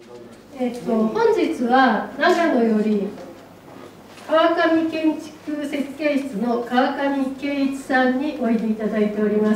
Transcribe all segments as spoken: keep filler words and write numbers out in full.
えっと、本日は長野より川上建築設計室の川上圭一さんにおいでいただいております。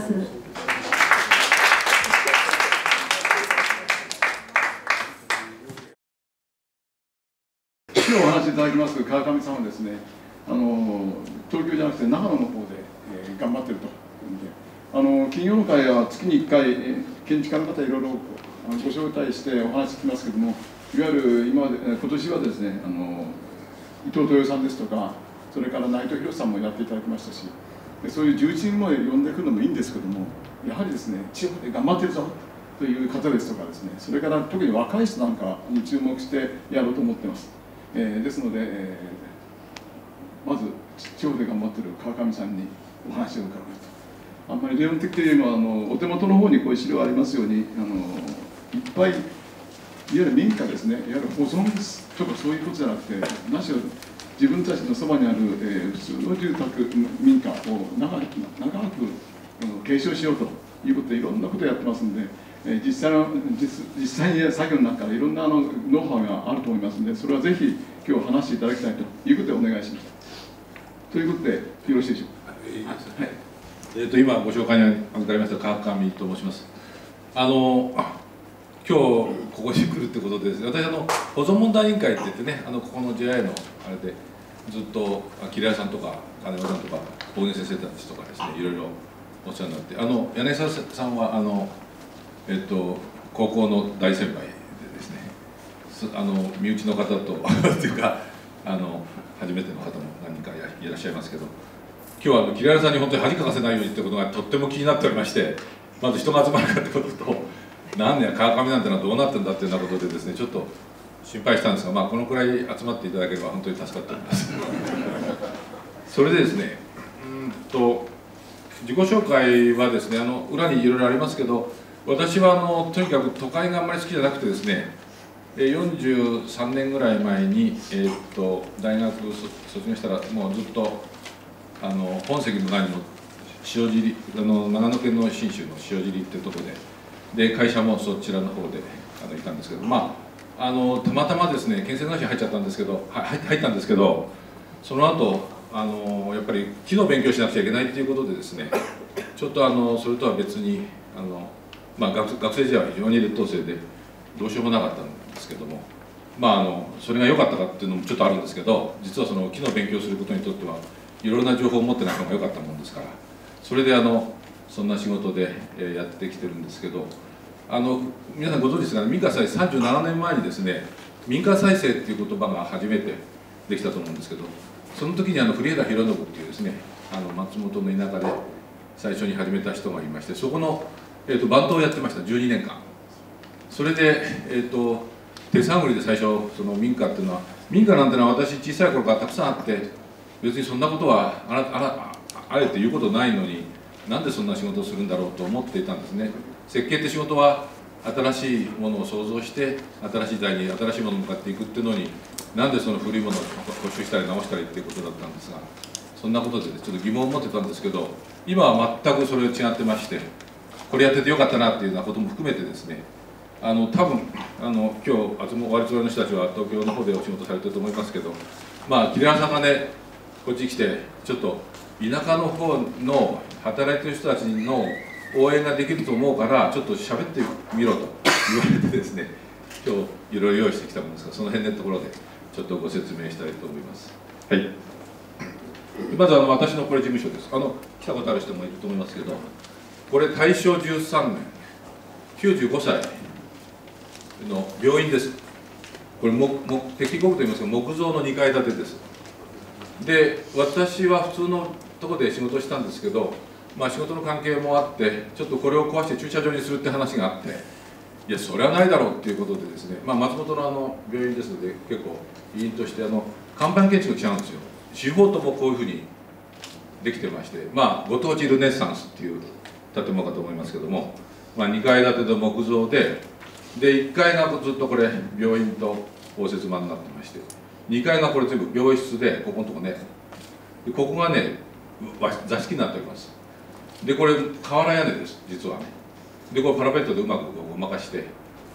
今日お話しいただきます川上さんはですね、あの東京じゃなくて長野の方で、えー、頑張ってると。あの金曜の会は月にいっかい、えー、建築家の方いろいろご招待してお話聞きますけども、いわゆる今まで今年はですね、あの伊藤豊さんですとか、それから内藤博さんもやっていただきましたし、そういう重鎮も呼んでくるのもいいんですけども、やはりですね、地方で頑張ってるぞという方ですとかですね、それから特に若い人なんかに注目してやろうと思ってます。えー、ですので、えー、まず地方で頑張ってる川上さんにお話を伺うと。あんまり理論的というのはあのお手元の方にこういう資料ありますように、あのいっぱいいわゆる民家ですね、いわゆる保存とかそういうことじゃなくて、何しろ自分たちのそばにある、えー、普通の住宅民家を長く長く継承しようということでいろんなことをやってますんで、えー、実際の 実, 実際に作業の中からいろんなあのノウハウがあると思いますので、それはぜひ今日話していただきたいということでお願いしました。ということでよろしいでしょうか。 いいですね。はい、えー、と今ご紹介に預かりました川上と申します。あの今日ここに来るってことでですね、私あの保存問題委員会って言ってね、あのここの ジェイアイ のあれでずっと桐谷さんとか金子さんとか大根先生たちとかですね、いろいろお世話になって、あの柳沢さんはあのえっと高校の大先輩でですね、あの身内の方とっていうかあの初めての方も何人かいらっしゃいますけど、今日はあの桐谷さんに本当に恥かかせないようにってことがとっても気になっておりまして、まず人が集まるかってことと。何年川上なんてのはどうなってんだっていうようなことでですね、ちょっと心配したんですが、まあ、このくらい集まっていただければ本当に助かっておりますそれでですね、うんと自己紹介はですね、あの裏にいろいろありますけど、私はあのとにかく都会があんまり好きじゃなくてですね、よんじゅうさんねんぐらい前に、えー、っと大学卒業したらもうずっとあの本籍の前の塩尻、あの長野県の信州の塩尻っていうところで。で会社もそちらの方であのいたんですけど、まあ、あのたまたまですね建設会社に入っちゃったんですけど入入ったんですけど、その後あのやっぱり木の勉強しなくちゃいけないということでですね、ちょっとあのそれとは別にあの、まあ、学, 学生時代は非常に劣等生でどうしようもなかったんですけども、まあ、あのそれが良かったかっていうのもちょっとあるんですけど、実はその木の勉強することにとってはいろいろな情報を持ってない方が良かったもんですから、それであのそんな仕事でやってきてるんですけど、あの皆さんご存知ですが、民家再生さんじゅうななねんまえにですね、民家再生っていう言葉が初めてできたと思うんですけど、その時にあの栗枝博信っていうですね、あの松本の田舎で最初に始めた人がいまして、そこの、えー、と番頭をやってましたじゅうにねんかん。それで、えー、と手探りで最初その民家っていうのは、民家なんてのは私小さい頃からたくさんあって、別にそんなことはあらあらあえて言うことないのに、なんでそんな仕事をするんだろうと思っていたんですね。設計って仕事は新しいものを創造して新しい時代に新しいものに向かっていくっていうのに、なんでその古いものを補修したり直したりっていうことだったんですが、そんなことでちょっと疑問を持ってたんですけど、今は全くそれ違ってまして、これやっててよかったなっていうようなことも含めてですね、あの多分あの今日あつも割りの人たちは東京の方でお仕事されてると思いますけど、まあ桐山さんがねこっちに来てちょっと田舎の方の働いてる人たちの応援ができると思うからちょっと喋ってみろと言われてですね、今日いろいろ用意してきたものですが、その辺のところでちょっとご説明したいと思います。はい、まずあの私のこれ事務所です。あの来たことある人もいると思いますけど、これ大正じゅうさんねんきゅうじゅうごさいの病院です。これもも敵国と言いますが木造のにかい建てです。で私は普通のところで仕事したんですけど、まあ、仕事の関係もあってちょっとこれを壊して駐車場にするって話があって、いやそれはないだろうっていうことでですね、まあ、松本のあの病院ですので結構委員としてあの看板建築違うんですよ。四方ともこういうふうにできてまして、まあ、ご当地ルネッサンスっていう建物かと思いますけども、まあ、にかい建ての木造ででいっかいがずっとこれ病院と応接間になってまして、にかいがこれ全部病室でここのとこね、でここがね座敷になっております。でこれ瓦屋根です実はね。でこれパラペットでうまくごまかして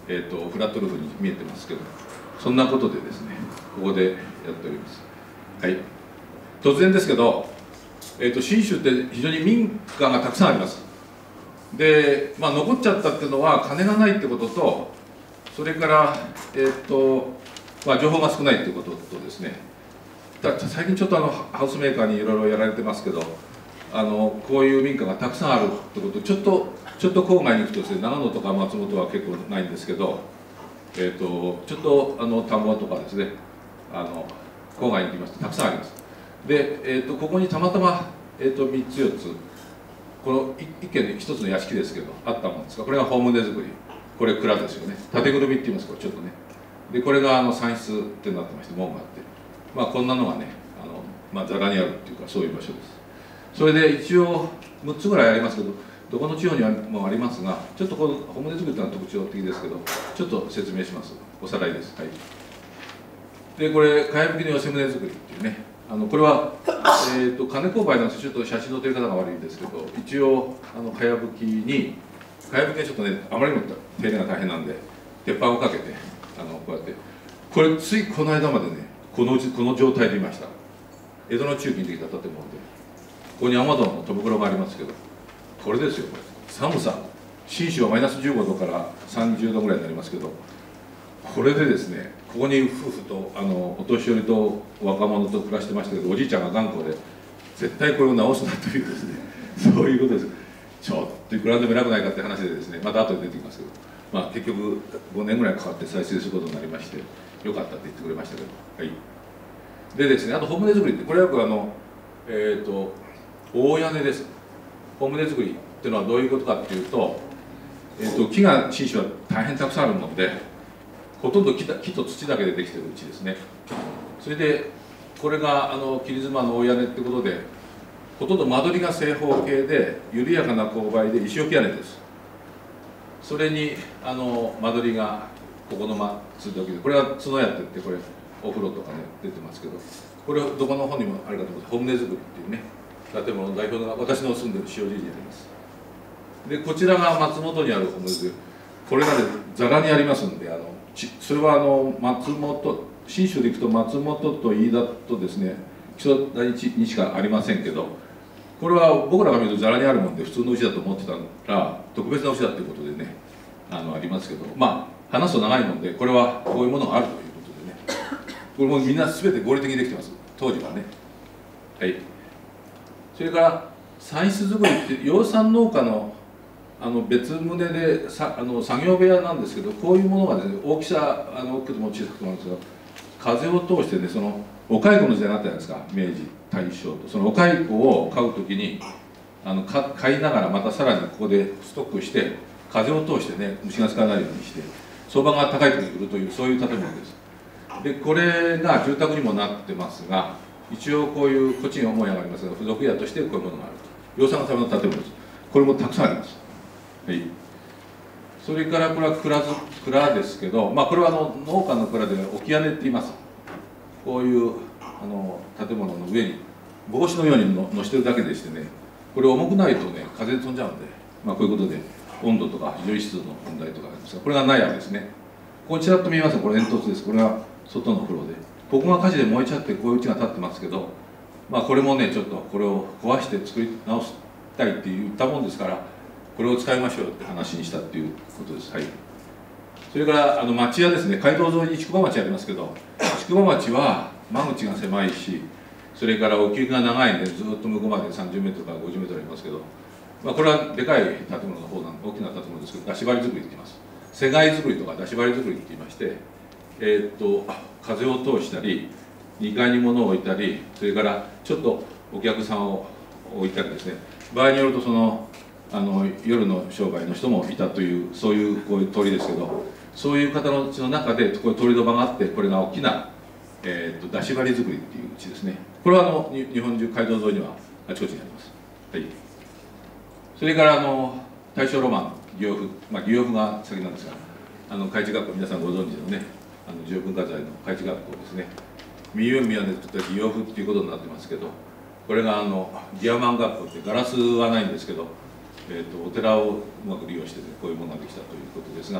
えー、とフラットルーフに見えてますけど、そんなことでですねここでやっております。はい、突然ですけど、えー、と信州って非常に民家がたくさんあります。で、まあ、残っちゃったっていうのは金がないってことと、それから、えーとまあ、情報が少ないっていうこととですね、だ最近ちょっとあのハウスメーカーにいろいろやられてますけど、あのこういう民家がたくさんあるってこと、ちょっとちょっと郊外に行くとですね、長野とか松本は結構ないんですけど、えー、とちょっとあの田んぼとかですね、あの郊外に行きますとたくさんあります。で、えー、とここにたまたま、えー、とみっつよっつ、この一軒で一つの屋敷ですけどあったもんですが、これがホームで作り、これ蔵ですよね、縦ぐるみって言います、これちょっとね。でこれがあの産室ってなってまして、門があって、まあこんなのがね、あの、まあ、ざらにあるっていうか、そういう場所です。それで一応むっつぐらいありますけど、どこの地方にもありますが、ちょっとこのホームで作りというのは特徴的ですけど、ちょっと説明します。おさらいです。はい、でこれかやぶきの寄せ棟作りっていうね、あのこれは、えー、と金勾配なんです。ちょっと写真の撮り方が悪いんですけど、一応あのかやぶきにかやぶきがちょっとね、あまりにも手入れが大変なんで鉄板をかけて、あのこうやって、これついこの間までねこのこの状態でいました。江戸の中期にできた建物で、ここに雨戸の戸袋がありますけど、これですよ。これ寒さ、信州はマイナスじゅうごどからさんじゅうどぐらいになりますけど、これでですね、ここに夫婦とあのお年寄りと若者と暮らしてましたけど、おじいちゃんが頑固で絶対これを直すなというですね、そういうことです。ちょっといくらでも偉くないかって話でですね、また後で出てきますけど、まあ、結局ごねんぐらいかかって再生することになりまして、よかったって言ってくれましたけど、はい、でですね、あとホームで作りって、これはよくあの、えー、と大屋根です。ホームで作りっていうのはどういうことかっていうと、えー、と木が信州は大変たくさんあるので、ほとんど 木, 木と土だけでできてるうちですね。それでこれがあの切妻の大屋根ってことで、ほとんど間取りが正方形で緩やかな勾配で石置き屋根です。それにあの間取りがここのまつで置きで、これは角屋って言って、これお風呂とかね出てますけど、これどこの本にもあるかと思って、ホームで作りっていうね建物の代表が私の住んでる塩尻にあります。でこちらが松本にあるホームで、これがねざらにありますんで、あのそれはあの松本、信州で行くと松本と飯田とですね、木曽大地にしかありませんけど、これは僕らが見るとざらにあるもんで普通のうちだと思ってたら特別なうちだということでね、あのありますけど、まあ話すと長いもんで、これはこういうものがあるということでね、これもみんな全て合理的にできてます、当時はね。はい、それから産室作りって養蚕農家のあの別棟でさあの作業部屋なんですけど、こういうものがですね、大きさあの大きくても小さくてもあるんですが、風を通してね、そのお蚕の時代があったじゃないですか、明治大正と。そのお蚕を飼う時にあのか飼いながら、またさらにここでストックして風を通してね、虫がつかないようにして相場が高い時に売るという、そういう建物です。でこれが住宅にもなってますが、一応こういうこっちに母屋がありますが、付属屋としてこういうものがあると。養蚕のための建物です。これもたくさんあります。はい、それからこれは蔵ず蔵ですけど、まあ、これはあの農家の蔵で置き屋根って言います。こういうあの建物の上に帽子のようにののしてるだけでしてね、これ重くないとね風で飛んじゃうんで、まあ、こういうことで温度とか非常に湿度の問題とかありますが、これが納屋ですね。ここちらっと見えますが、これ煙突です。これが外の風呂で、ここが火事で燃えちゃってこういう家が建ってますけど、まあ、これもねちょっとこれを壊して作り直したいって言ったもんですから、これを使いましょうって話にしたっていうことです。はい、それからあの町屋ですね、街道沿いに宿場町ありますけど、宿場町は間口が狭いし、それから奥行きが長いんで、ずっと向こうまでさんじゅうメートルからごじゅうメートルありますけど、まあ、これはでかい建物の方なんで、大きな建物ですけど、出し張り作りって言います。世界作りとか出し張り作りって言いまして、えー、っと風を通したり、にかいに物を置いたり、それからちょっとお客さんを置いたりですね、場合によるとそのあの夜の商売の人もいたという、そういうこういう通りですけど、そういう方のうちの中でこういう通り土間があって、これが大きな、えー、と出し張り作りっていううちですね。これはあの日本中街道沿いにはあちこちにあります。はい、それからあの大正ロマン祇園府、まあ、祇園府が先なんですが、あの海地学校、皆さんご存知のね、あの重要文化財の海地学校ですね。民謡宮根といった祇園府っていうことになってますけど、これがあのギアマン学校ってガラスはないんですけど、えー、とお寺をうまく利用して、ね、こういうものができたということですが、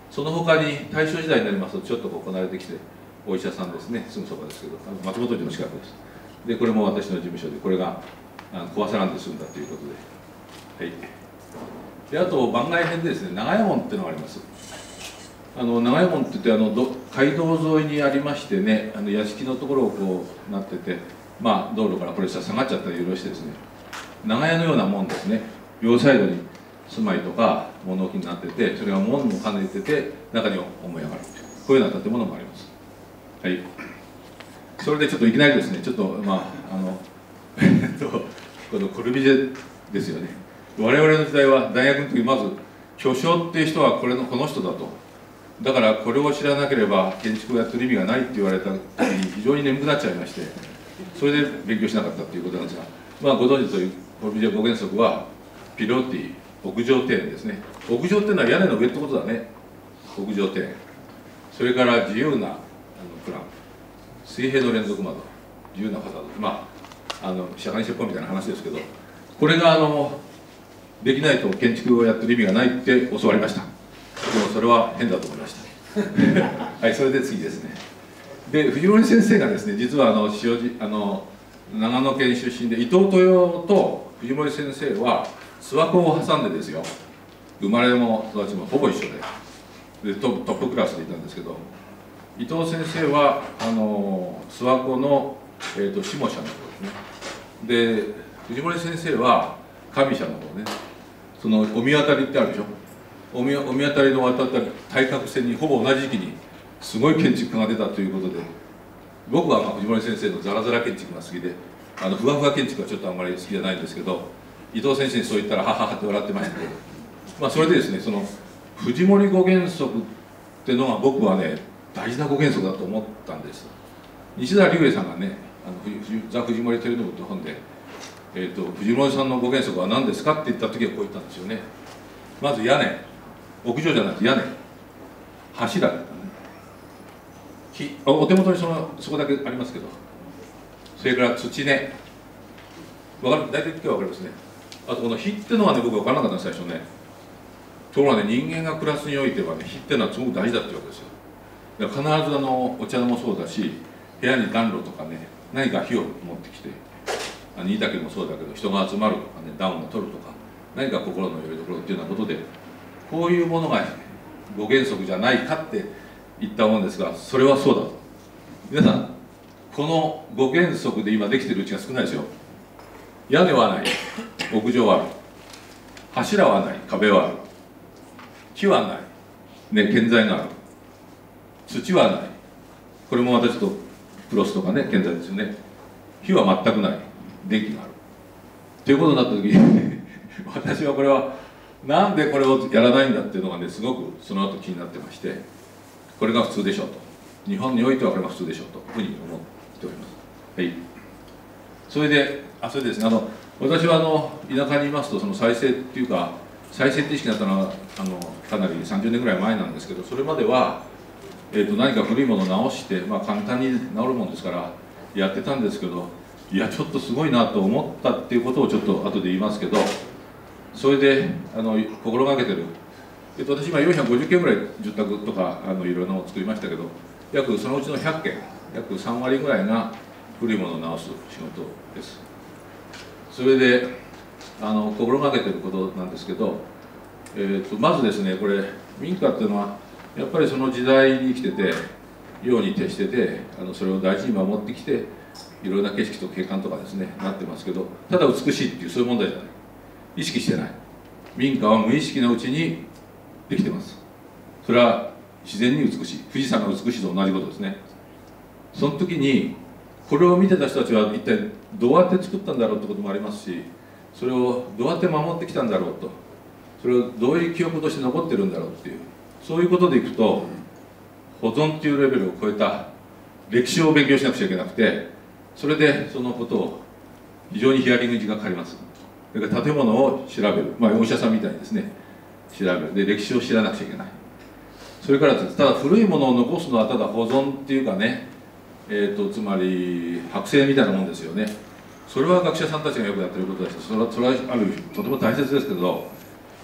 その他に大正時代になりますとちょっとこうこなれてきて、お医者さんですね、すぐそばですけど、あの松本城の近くです。でこれも私の事務所で、これがあの壊さらんで済んだということで、はい、であと番外編でですね、長屋門っていうのがあります。あの長屋門っていってあのど街道沿いにありましてね、あの屋敷のところをこうなってて、まあ道路からこれ下がっちゃったりいろいろしてですね、長屋のようなもんですね、両サイドに住まいとか物置になってて、それが門も兼ねてて中に思い上がる、こういうような建物もあります。はい、それでちょっといきなりですね、ちょっとまああのえっとこのコルビジェですよね。我々の時代は大学の時まず巨匠っていう人はこれのこの人だと、だからこれを知らなければ建築をやってる意味がないって言われた時に非常に眠くなっちゃいまして、それで勉強しなかったっていうことなんですが、まあご存知というコルビジェ五原則はピロティ、屋上庭園ですね。屋上っていうのは屋根の上ってことだね。屋上庭園、それから自由なあのプラン、水平の連続窓、自由なファサード、まああの社会説法みたいな話ですけど、これがあのできないと建築をやってる意味がないって教わりました。でもそれは変だと思いましたはい、それで次ですね。で藤森先生がですね、実はあの塩路あの長野県出身で、伊藤豊と藤森先生は諏訪湖を挟んでですよ、生まれも育ちもほぼ一緒で、でトトップクラスでいたんですけど、伊藤先生はあの諏訪湖の、えー、と下社の方ですね。で藤森先生は上社の方ね、その御神渡りってあるでしょ、御神御神渡りの渡った対角線にほぼ同じ時期にすごい建築家が出たということで、僕はまあ藤森先生のザラザラ建築が好きで、あのふわふわ建築はちょっとあんまり好きじゃないんですけど、伊藤先生にそう言ったらはははって笑ってましたけど、まあそれでですね、その藤森五原則っていうのが僕はね大事な五原則だと思ったんです。西田龍英さんがね、あのザ・藤森照信って本で、えーと「藤森さんの五原則は何ですか?」って言った時はこう言ったんですよね。まず屋根、屋上じゃなくて屋根、柱だったね、木、お手元にそのそこだけありますけど、それから土根、分かる、大体今日は分かりますね。あとこの火っていうのはね、僕分からなかったんです、最初ね。ところがね、人間が暮らすにおいてはね、火っていうのはすごく大事だっていうわけですよ。だから必ずあのお茶もそうだし、部屋に暖炉とかね、何か火を持ってきて、あの煮炊きもそうだけど、人が集まるとかね、暖を取るとか、何か心のよりどころっていうようなことで、こういうものが五原則じゃないかって言ったもんですが、それはそうだと。皆さん、この五原則で今できてるうちが少ないですよ。屋根はない、屋上はある、柱はない、壁はある、木はない、ね、建材がある、土はない、これもまたちょっとプロスとかね、建材ですよね。火は全くない、電気があるということになった時に私はこれはなんでこれをやらないんだっていうのがね、すごくその後気になってまして、これが普通でしょうと、日本においてはこれが普通でしょうというふうに思っております。はい、それで、あ、それでですね、あの私はあの田舎にいますと、その再生っていうか、再生って意識になったのはあのかなりさんじゅうねんぐらい前なんですけど、それまでは、えー、と何か古いものを直して、まあ、簡単に直るもんですからやってたんですけど、いやちょっとすごいなと思ったっていうことをちょっと後で言いますけど、それであの心がけてる、えっと、私今よんひゃくごじゅっけんぐらい住宅とかあのいろいろなのを作りましたけど、約そのうちのひゃっけん、約さんわりぐらいが古いものを直す仕事です。それであの心がけてることなんですけど、えー、とまずですね、これ民家っていうのはやっぱりその時代に生きてて、ように徹してて、あのそれを大事に守ってきて、いろいろな景色と景観とかですねなってますけど、ただ美しいっていうそういう問題じゃない、意識してない。民家は無意識のうちにできてます。それは自然に美しい、富士山が美しいと同じことですね。その時にこれを見てた人たちは一体どうやって作ったんだろうってこともありますし、それをどうやって守ってきたんだろうと、それをどういう記憶として残ってるんだろうっていう、そういうことでいくと保存っていうレベルを超えた歴史を勉強しなくちゃいけなくて、それでそのことを非常にヒアリングに時間かかります。それから建物を調べる、まあお医者さんみたいにですね調べる、で歴史を知らなくちゃいけない。それからただ古いものを残すのはただ保存っていうかね、えー、とつまり剥製みたいなもんですよね。それは学者さんたちがよくやってることだし、それはそれはあるとても大切ですけど、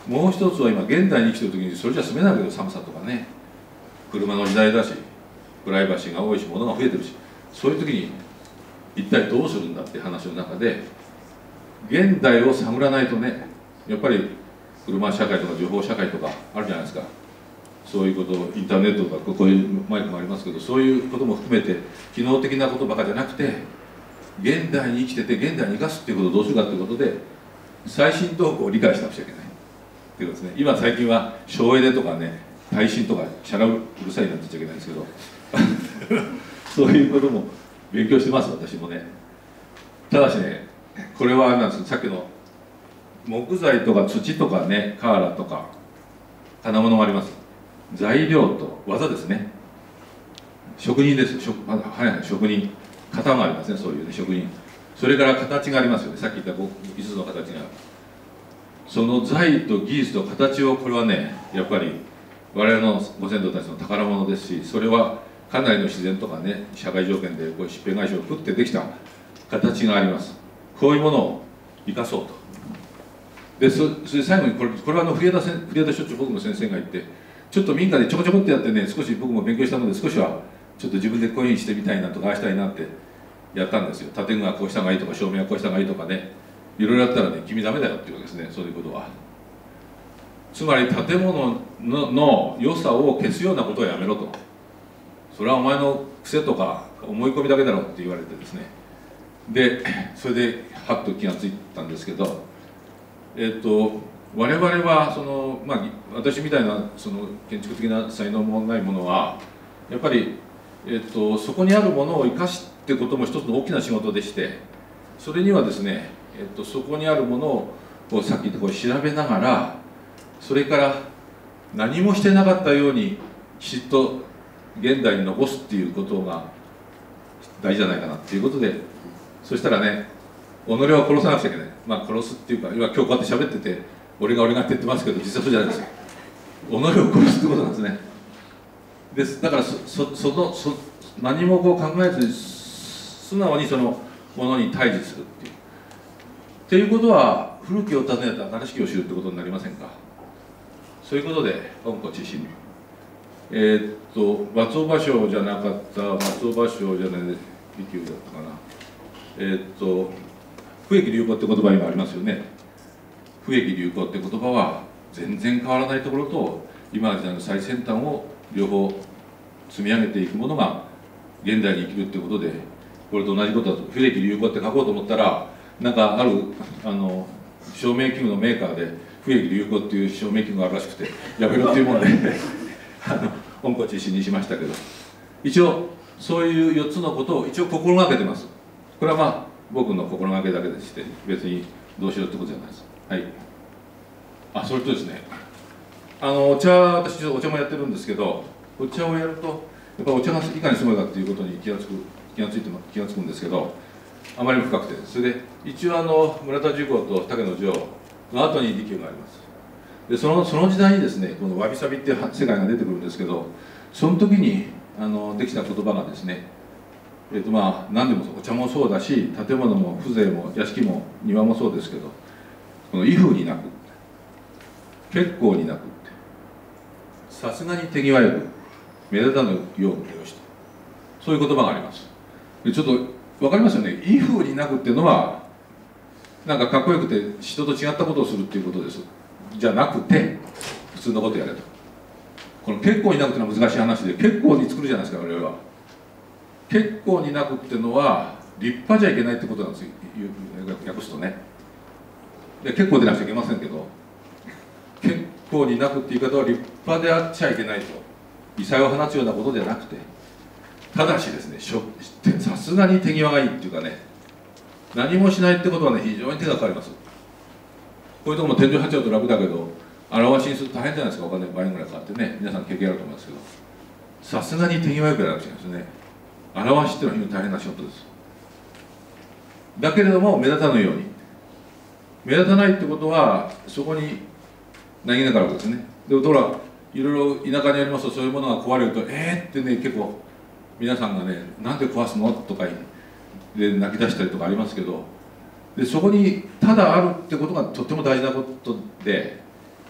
もう一つは今現代に生きてる時にそれじゃ住めないけど、寒さとかね、車の時代だし、プライバシーが多いし、物が増えてるし、そういう時に一体どうするんだって話の中で、現代を探らないとね、やっぱり車社会とか情報社会とかあるじゃないですか。そういうこと、インターネットとかこういうマイクもありますけど、そういうことも含めて機能的なことばかりじゃなくて、現代に生きてて現代に生かすっていうことをどうするかということで、最新動向を理解しなくちゃいけないっていうことですね。今最近は省エネとかね、耐震とかシャラうるさいなんて言っちゃいけないんですけどそういうことも勉強してます、私もね。ただしね、これはなんですさっきの木材とか土とかね、瓦とか金物があります。材料と技ですね。職人です。職はい、職人、型がありますね。そういうね、職人。それから形がありますよね。さっき言ったいつつの形が。その材と技術と形を、これはね、やっぱり我々のご先祖たちの宝物ですし、それはかなりの自然とかね、社会条件でこう疾病返しを食ってできた形があります。こういうものを生かそうと。で、そそれで最後にこれ、これはあの冬枝せん冬枝所長、僕の先生が言って、ちょっと民家でちょこちょこってやってね、少し僕も勉強したので、少しはちょっと自分でこういうふうにしてみたいなとか、ああしたいなってやったんですよ。建具はこうした方がいいとか、照明はこうした方がいいとかね、いろいろやったらね、君ダメだよっていうわけですね、そういうことは。つまり建物 の, の良さを消すようなことをやめろと。それはお前の癖とか思い込みだけだろって言われてですね。で、それではっと気がついたんですけど、えっと我々はその、まあ、私みたいなその建築的な才能もないものはやっぱり、えっと、そこにあるものを生かすってことも一つの大きな仕事でして、それにはですね、えっと、そこにあるものをこうさっき言ったこう調べながら、それから何もしてなかったようにきちっと現代に残すっていうことが大事じゃないかなっていうことで、そしたらね、己を殺さなくちゃいけない、まあ殺すっていうか、今今日こうやって喋ってて俺が俺がって言ってますけど、実はそうじゃないですよ。己を殺すってことなんですね。ですだから そ, そ, そのそ何もこう考えずに素直にそのものに対峙するっていうっていうことは、古きを訪ねて新しきを知るってことになりませんか。そういうことで恩子知心、えー、っと松尾芭蕉じゃなかった松尾芭蕉じゃない利休だったかな、えー、っと不易流行って言葉今ありますよね。不易流行って言葉は全然変わらないところと、今の時代の最先端を両方積み上げていくものが現代に生きるってことで、これと同じことだと。不易流行って書こうと思ったら、なんかあるあの照明器具のメーカーで不易流行っていう照明器具があるらしくてやめろっていうもんであの恩子知心にしましたけど、一応そういうよっつのことを一応心がけてます。これはまあ僕の心がけだけでして、別にどうしろってことじゃないです。はい。あ、それとですね、あのお茶、私ちょっとお茶もやってるんですけど、お茶をやるとやっぱお茶がいかにすごいかっていうことに気がつく気がついて気がつくんですけど、あまりに深くて、それで一応あの村田寿光と竹野城の後に利休があります。でそのその時代にですね、このわびさびっていう世界が出てくるんですけど、その時にあのできた言葉がですね、えーとまあ、何でもお茶もそうだし、建物も風情も屋敷も庭もそうですけど、この威風になく、結構になくって、さすがに手際よく、目立たぬようによしと、そういう言葉があります。でちょっと分かりますよね。威風になくっていうのは、なんかかっこよくて人と違ったことをするっていうことです。じゃなくて、普通のことやれと。この結構になくっていうのは難しい話で、結構に作るじゃないですか、我々は。結構になくっていうのは立派じゃいけないってことなんですよ、訳すとね。で結構でなくちゃいけませんけど、結構になくっていう言い方は立派であっちゃいけないと、異彩を放つようなことではなくて、ただしですね、さすがに手際がいいっていうかね、何もしないってことはね、非常に手がかかります。こういうところも天井張っちゃうと楽だけど、表しにすると大変じゃないですか。お金倍ぐらいかかってね、皆さん経験あると思いますけど、さすがに手際よくやらなくちゃいけないですね。表しっていうのは非常に大変な仕事です。だけれども目立たぬように、目立たないってことはそこに何気なくあるわけですね。でほら、いろいろ田舎にありますと、そういうものが壊れると「えー!」ってね、結構皆さんがね「なんで壊すの?」とかで泣き出したりとかありますけど、でそこにただあるってことがとっても大事なことで、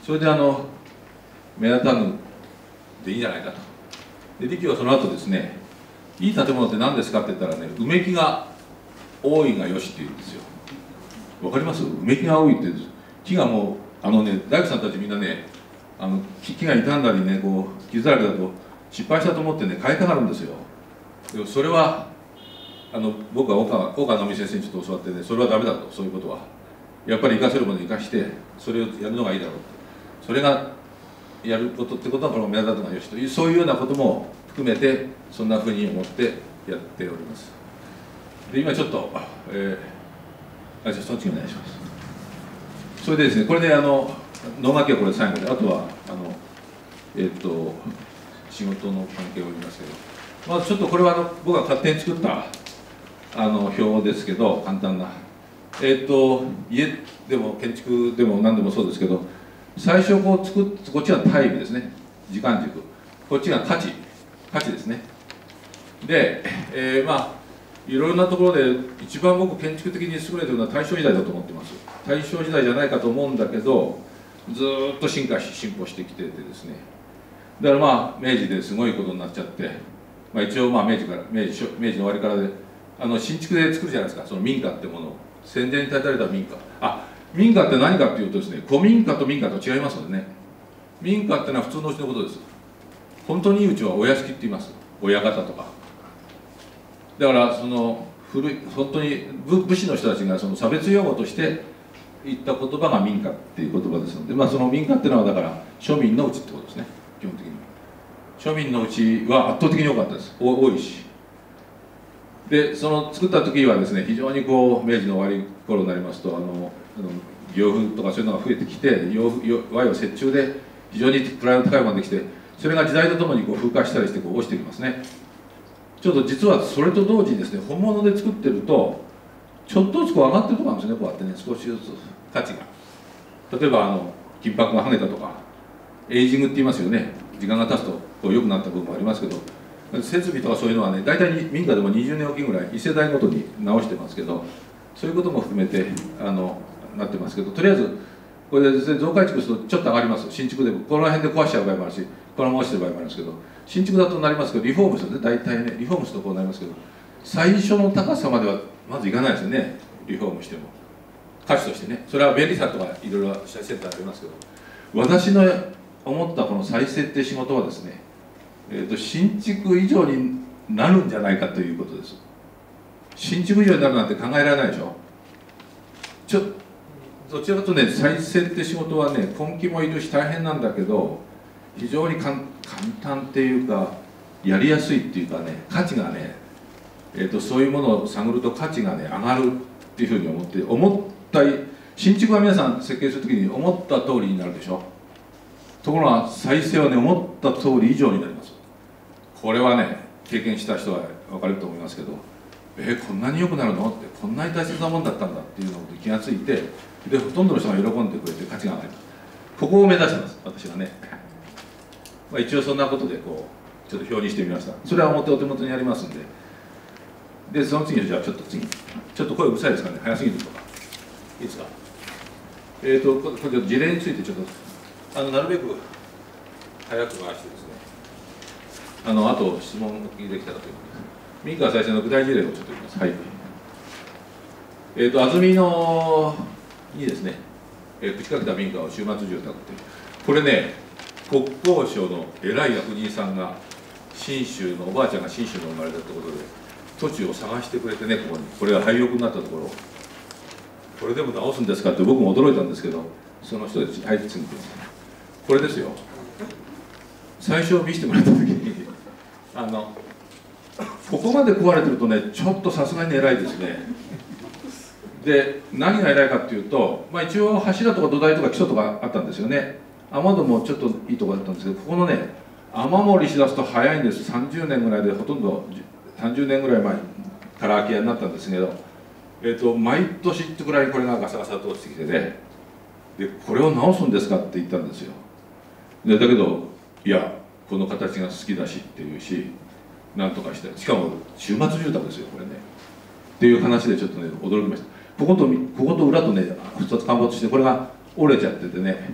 それであの目立たぬでいいんじゃないかと。で利休はその後ですね、いい建物って何ですかって言ったらね、うめきが多いがよしって言うんですよ。わかります？うめきが多いって木がもうあのね、大工さんたちみんなね、あの木木が傷んだりね、こう傷だらけだと失敗したと思ってね、買いたがるんですよ。でもそれはあの僕は岡岡直美先生にちょっと教わってね、それはダメだと。そういうことはやっぱり生かせるものに生かしてそれをやるのがいいだろうと。それがやることってことはこの目立たぬがよしという、そういうようなことも含めてそんなふうに思ってやっております。で今ちょっと、えー、あじゃあその次お願いします。それでですね、これであの能書きはこれ最後で、あとはあのえっ、ー、と仕事の関係を言いますけど、まずちょっとこれはあの僕が勝手に作ったあの表ですけど、簡単なえっ、ー、と家でも建築でも何でもそうですけど、最初こう作っこっちはタイムですね、時間軸、こっちが価値価値ですね。で、えー、まあいろいろなところで一番僕建築的に優れてるのは大正時代だと思ってます。大正時代じゃないかと思うんだけど、ずーっと進化し進歩してきててですね、だからまあ明治ですごいことになっちゃって、まあ、一応まあ明治から明治明治の終わりからであの新築で作るじゃないですか、その民家ってものを戦前に建てられた民家。あ、民家って何かっていうとですね、古民家と民家と違いますのでね。民家ってのは普通のうちのことです。本当にいいうちはお屋敷って言います。親方とか。だからその古い本当に 武, 武士の人たちがその差別用語として言った言葉が民家っていう言葉ですので、まあその民家っていうのはだから庶民のうちってことですね。基本的に庶民のうちは圧倒的に多かったです。多いし。でその作った時はですね、非常にこう明治の終わり頃になりますとあの洋風とかそういうのが増えてきて、洋和洋折衷で非常にプライド高いものができて、それが時代とともにこう風化したりしてこう落ちてきますね。ちょっと実はそれと同時にですね、本物で作ってるとちょっとずつこう上がってるところなんですよね。こうやってね、少しずつ価値が、例えばあの金箔が剥げたとかエイジングって言いますよね。時間が経つとこう良くなった部分もありますけど、設備とかそういうのはね、大体民家でもにじゅうねんおきぐらいいっ世代ごとに直してますけど、そういうことも含めてあのなってますけど、とりあえずこれでですね、増改築するとちょっと上がります。新築でもこの辺で壊しちゃう場合もあるし、このまま落ちてる場合もあるんですけど、新築だとなりますけど、リフォームするとね、大体ねリフォームするとこうなりますけど、最初の高さまではまずいかないですよね。リフォームしても価値としてね、それは便利さとかいろいろしたセンターありますけど、私の思ったこの再設定仕事はですね、えーと新築以上になるんじゃないかということです。新築以上になるなんて考えられないでしょ。ちょどちらかというとね、再設定仕事はね、根気もいるし大変なんだけど、非常に簡単っていうかやりやすいっていうかね、価値がね、えーとそういうものを探ると価値がね上がるっていうふうに思って、思った新築は皆さん設計するときに思った通りになるでしょ。ところが再生はね、思った通り以上になります。これはね、経験した人は分かると思いますけど、えー、こんなに良くなるのって、こんなに大切なもんだったんだっていうのに気がついて、でほとんどの人が喜んでくれて価値が上がります。ここを目指してます、私はね。まあ、一応そんなことでこうちょっと表にしてみました。それは表お手元にありますんで。でその次にじゃあちょっと次、ちょっと声うるさいですかね、早すぎるとかいいですか。えーとこれちょっと事例についてちょっとあのなるべく早く回してですね、あのあと質問できたらということです。民家再生の具体事例をちょっと言います。はい。えーと安曇野にですね、えー、口かけた民家を終末住宅っていう、これね、国交省の偉い役人さんが信州のおばあちゃんが信州の生まれだってことで土地を探してくれてね、ここにこれが廃屋になったところ、これでも直すんですかって僕も驚いたんですけど、その人ではい次です。これですよ。最初見せてもらった時にあのここまで壊れてるとね、ちょっとさすがに偉いですね。で何が偉いかっていうと、まあ、一応柱とか土台とか基礎とかあったんですよね。雨戸もちょっといいところだったんですけど、ここのね雨漏りしだすと早いんです。さんじゅうねんぐらいで、ほとんどさんじゅうねんぐらい前から空き家になったんですけど、えー、と毎年ってくらいこれがガサガサと落ちてきてね、でこれを直すんですかって言ったんですよ。でだけどいやこの形が好きだしっていうし、なんとかして、しかも終末住宅ですよこれねっていう話でちょっとね驚きました。こことここと裏とねふたつ陥没して、これが折れちゃっててね、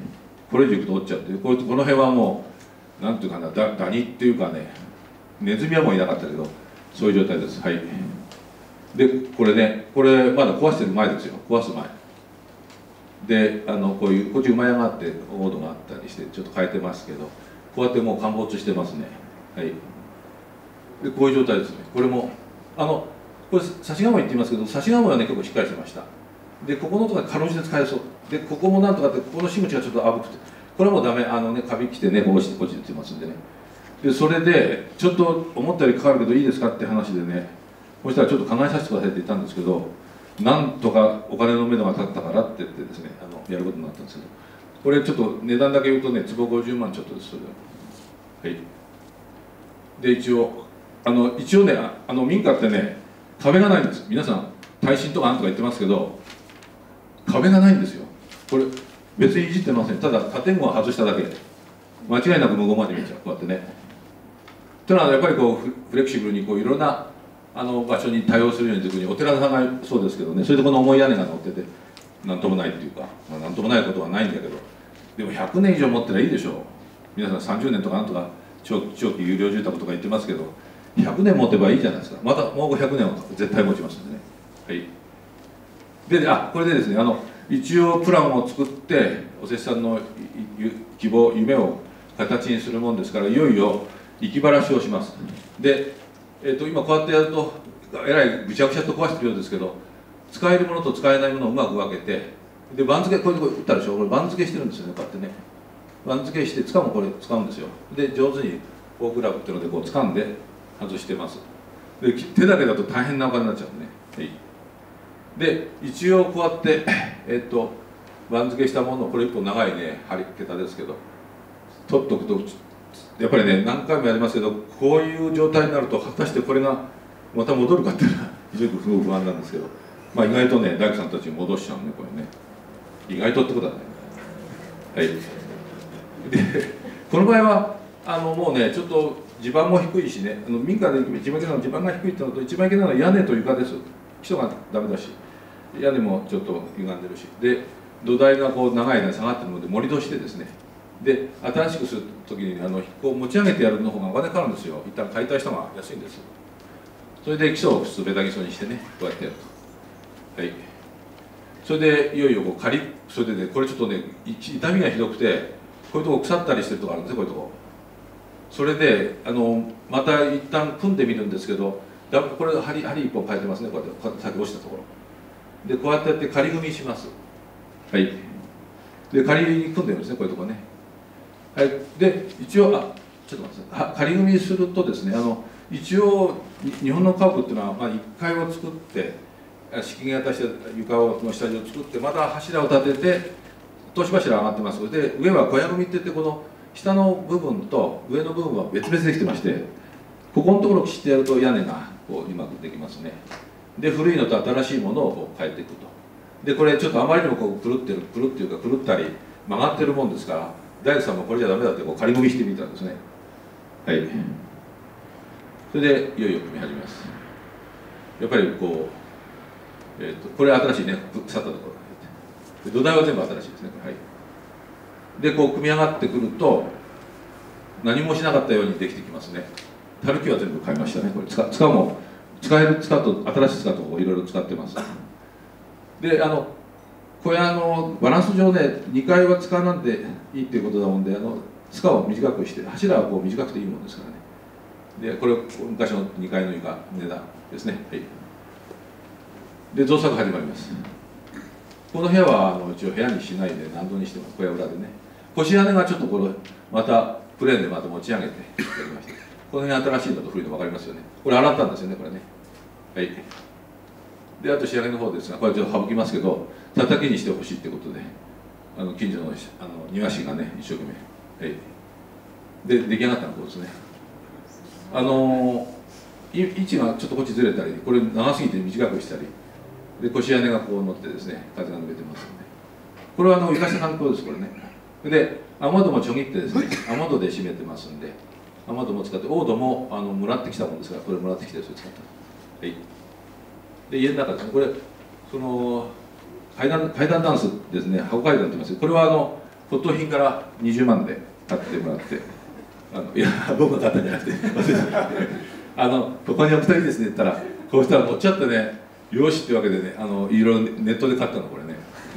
これ以上いくと折っちゃって、ここの辺はもうなんていうかな、ダダニっていうかね、ネズミはもういなかったけど、そういう状態です。はい。でこれね、これまだ壊してる前ですよ、壊す前で、あのこういうこっち馬屋があってオードがあったりしてちょっと変えてますけど、こうやってもう陥没してますね。はい。でこういう状態ですね。これもあのこれ差し鴨居って言いますけど、差し鴨はね結構しっかりしてました。でここのところかろうじて使えそうで、ここもなんとかって、ここの芯口がちょっとあぶくて、これはもうダメ、あのねカビきてね、こうしてこっちでってますんでね。でそれでちょっと思ったよりかかるけどいいですかって話でね、そしたらちょっと考えさせてくださいって言ったんですけど、なんとかお金のめどが立ったからって言ってですね、あのやることになったんですけど、これちょっと値段だけ言うとね、坪ごじゅうまんちょっとです。それは。はい。で一応あの一応ね、あの民家ってね壁がないんです。皆さん耐震とかなんとか言ってますけど、壁がないんですよ。これ別にいじってません。ただ建具を外しただけで間違いなく無言まで見えちゃう、こうやってね。というのはやっぱりこうフレキシブルにこういろんなあの場所に対応するように、特にお寺さんがそうですけどね、それでこの重い屋根が乗ってて何ともないっていうか、まあ、何ともないことはないんだけど、でもひゃくねん以上持ってりゃいいでしょう。皆さんさんじゅうねんとかなんとか長長期有料住宅とか言ってますけど、ひゃくねん持てばいいじゃないですか。またもうごひゃくねんは絶対持ちますんでね。はい。で、あ、これでですね、あの一応プランを作っておせっさんの希望夢を形にするもんですから、いよいよ行きばらしをします。で、えー、と今こうやってやるとえらいぐちゃぐちゃと壊してるようですけど、使えるものと使えないものをうまく分けて、で番付、こういうとこ打ったでしょ、これ番付してるんですよね、こうやってね。番付して使うもこれ使うんですよ。で上手にフォークラブっていうのでこう掴んで外してます。で手だけだと大変なお金になっちゃうんでね。はい。で一応こうやってえっと番付したものを、これ一本長いね針桁ですけど取っとくと、やっぱりね何回もやりますけど、こういう状態になると果たしてこれがまた戻るかっていうのは非常に不安なんですけど、まあ意外とね大工さんたちに戻しちゃうね、これね。意外とってことはね。はい。でこの場合はあのもうねちょっと地盤も低いしね、あの民家で一番いけないのは地盤が低いっていうのと、一番いけないのは屋根と床です。基礎がダメだし、屋根もちょっと歪んでるし、で土台がこう長い間下がってるので盛り土してですね、で新しくする時にあのこう持ち上げてやるの方がお金かかるんですよ。一旦買いたい人が安いんです。それで基礎を普通ベタ基礎にしてね、こうやってやると。はい。それでいよいよこう仮、それでねこれちょっとね痛みがひどくて、こういうとこ腐ったりしてるとこあるんですよ、こういうとこ。それであのまた一旦組んでみるんですけど、だこれ針針一本変えてますね、こうやって先落ちたところで、こうやってやって仮組みします。はい。で仮組んでるんですね、こういうとこね。はい。で一応あちょっと待ってください。仮組みするとですね、あの一応日本の家屋っていうのは、まあ、いっかいを作って敷き型して床の下地を作って、また柱を立てて通し柱上がってます。で上は小屋組みっていって、この下の部分と上の部分は別々できてまして、ここのところをきちっとやると屋根がこううまくできますね。で古いのと新しいものをこう変えていくと。でこれちょっとあまりにもこう狂ってる狂っていうか狂ったり曲がってるもんですから、大工さんもこれじゃダメだってこう仮組みしてみたんですね。はい。それでいよいよ組み始めます。やっぱりこう、えー、とこれ新しいね、腐ったところで土台は全部新しいですね。はい。でこう組み上がってくると何もしなかったようにできてきますね。たるきは全部変えましたね。これ使使うも使える使うと新しい使うといろいろ使ってます。であの小屋のバランス上でにかいは使わなんでいいっていうことだもんで、あの塚を短くして柱はこう短くていいもんですからね。でこれ昔のにかいの床値段ですね。はい。で造作が始まります。この部屋はあの一応部屋にしないで何度にしてます。小屋裏でね。腰屋根がちょっとこれまたプレーンでまた持ち上げてやりました。この辺新しいのと古いの分かりますよね。これ洗ったんですよね、これね。はい。であと仕上げの方ですが、これちょっと省きますけど、叩きにしてほしいってことで、あの近所のあの庭師がね一生懸命、はい。で出来上がったのこうですね。あの位置がちょっとこっちずれたり、これ長すぎて短くしたり。で腰屋根がこう乗ってですね、風が抜けてますので、これはあの生かした環境です、これね。で雨戸もちょぎってですね、雨戸で閉めてますんで、雨戸も使って、オードもあのもらってきたもんですから、これもらってきてそれ使った。はい。で家の中ですね、これその階段階段ダンスですね、箱階段って言いますけど、これはあの骨董品からにじゅうまんで買ってもらって、あのいや僕が買ったんじゃなくてあのここに置くといいですねって言ったら、こうしたら乗っちゃってね、よしってわけでね、あのいろいろネットで買ったのこれね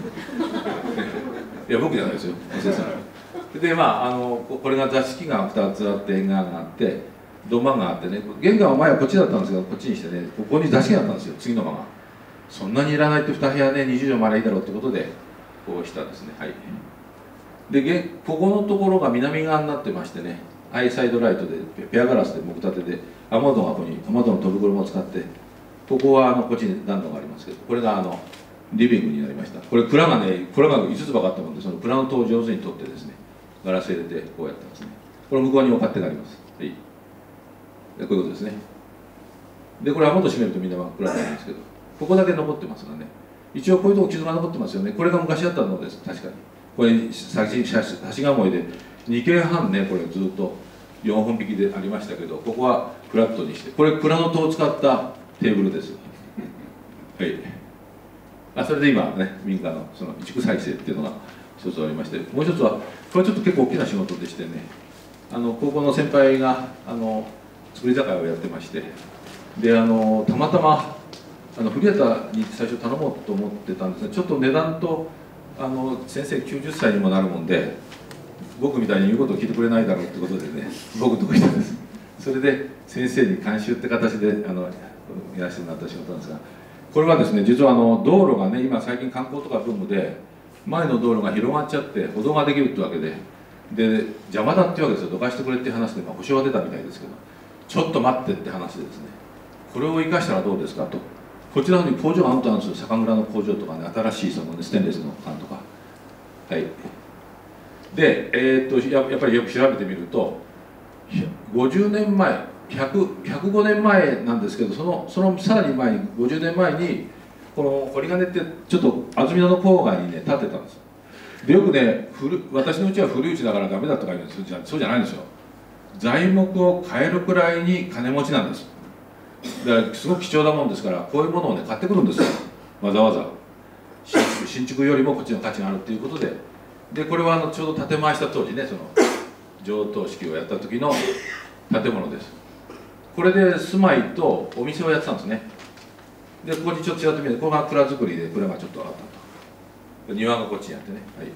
いや僕じゃないですよ、松井さんで、まああのこれが座敷がふたつあって縁側があって土間があってね、玄関は前はこっちだったんですけど、こっちにしてね、ここに座敷があったんですよ、次の間が。そんなにいらないってに部屋ね、にじゅう畳もあればいいだろうってことでこうしたんですね。はい。でここのところが南側になってましてね、アイサイドライトでペアガラスで木立てで、雨戸がここに雨戸の戸袋も使って、ここはあのこっちに暖炉がありますけど、これがあのリビングになりました。これ蔵がね、蔵がいつつばかったもんで、その蔵の戸を上手に取ってですね、ガラス入れてこうやってますね。これ向こうにお勝手があります。はい。でこういうことですね。でこれ雨戸閉めるとみんな真っ暗になるんですけど、ここだけ残ってますがね、一応こういうとこ傷が残ってますよね。これが昔あったのです、確かに。これ橋がもいでにけんはんね、これずっとよんほん引きでありましたけど、ここはフラットにして、これ蔵の戸を使ったテーブルです。はい。あ、それで今ね、民家のその移築再生っていうのが一つありまして、もう一つはこれちょっと結構大きな仕事でしてね、あの高校の先輩があの作り酒屋をやってまして、であのたまたまあの古畑に最初頼もうと思ってたんですが、ちょっと値段とあの先生きゅうじゅっさいにもなるもんで、僕みたいに言うことを聞いてくれないだろうってことでね、僕のとこ行ったんです。それで先生に監修って形であのやらせてもらった仕事なんですが、これはですね、実はあの道路がね、今最近観光とかブームで前の道路が広がっちゃって歩道ができるってわけで、で邪魔だってわけですよ。どかしてくれって話で、まあ、保証は出たみたいですけど、ちょっと待ってって話でですね、これを生かしたらどうですかと。こちらに工場があったんですよ。酒蔵の工場とかね、新しいその、ね、ステンレスの缶とか。はい。で、えー、っとややっぱりよく調べてみると、ごじゅうねんまえ、ひゃく、ひゃくごねんまえなんですけど、そのそのさらに前にごじゅうねんまえにこの堀金ってちょっと安曇野の郊外にね建てたんです。でよくね、古私のうちは古いうちだからダメだとか言うんですけど、そうじゃないんですよ。材木を買えるくらいに金持ちなんです。だからすごく貴重なもんですから、こういうものをね買ってくるんですよ、わざわざ。新築、新築よりもこっちの価値があるっていうことで、でこれはあのちょうど建て回した当時ね、その上棟式をやった時の建物です。これで住まいとお店をやってたんですね。でここにちょっと違ってみると、ここが蔵造りで、これがちょっとあったと。庭がこっちにあってね、はい。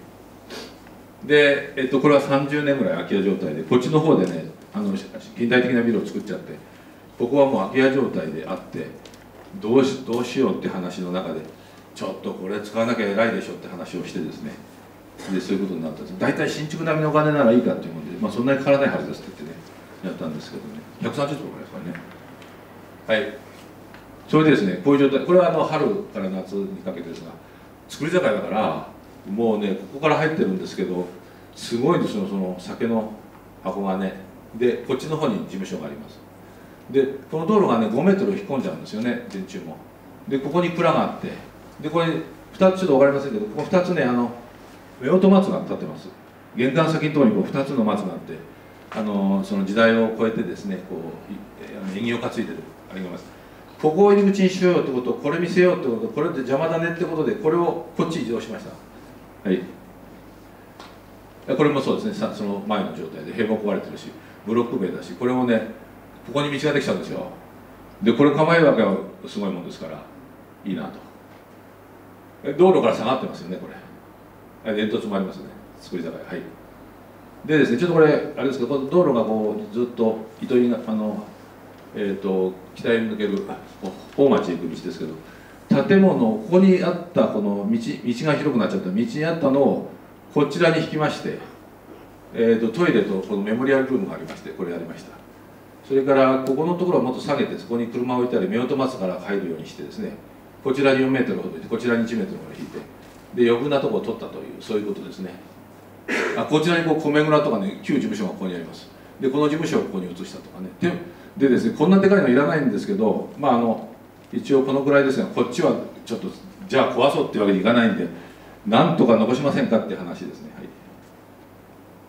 で、えっと、これはさんじゅうねんぐらい空き家状態で、こっちの方でね、あの近代的なビルを作っちゃって、ここはもう空き家状態であって、どうしどうしようって話の中で、ちょっとこれ使わなきゃ偉いでしょって話をしてですね、でそういうことになったんです。大体新築並みのお金ならいいかっていうもんで、まあ、そんなにかからないはずですって言ってね、やったんですけどね、ひゃくさんじゅうとかですからね。はい。それでですね、こういう状態、これはあの春から夏にかけてですが、造り酒屋だから、もうね、ここから入ってるんですけど、すごいですよ、その酒の箱がね。で、こっちの方に事務所があります。で、この道路がね、ごメートル引っ込んじゃうんですよね、電柱も。で、ここに蔵があって、で、これ、ふたつ、ちょっと分かりませんけど、ここふたつね、あの、夫婦松が立ってます。玄関先のところにこうふたつの松があって、あの、その時代を超えてですね、こう、縁起を担いでる、あれがいます。ここを入り口にしようってこと、これ見せようってこと、これで邪魔だねってことで、これをこっち移動しました。はい。これもそうですね、その前の状態で、塀も壊れてるし、ブロック塀だし、これをね、ここに道ができちゃうんですよ。で、これ構えるわけはすごいもんですから、いいなと。道路から下がってますよね、これ。煙突もありますね、造り酒屋。はい。でですね、ちょっとこれ、あれですけど、この道路がこうずっと糸魚が、あの、えー、と北へ抜ける大町へ行く道ですけど、建物、ここにあったこの道、道が広くなっちゃった道にあったのをこちらに引きまして、えー、とトイレとこのメモリアルルームがありまして、これやりました。それからここのところをもっと下げて、そこに車を置いたり、夫婦松から入るようにしてですね、こちらによんメートルほどで、こちらにいちメートルほど引いて、で余分なところを取ったという、そういうことですね。あ、こちらにこう米蔵とかね、旧事務所がここにあります。でこの事務所をここに移したとかね。ででですね、こんなでかいのいらないんですけど、まああの一応このぐらいですが、こっちはちょっとじゃあ壊そうっていうわけにいかないんで、なんとか残しませんかっていう話ですね。はい、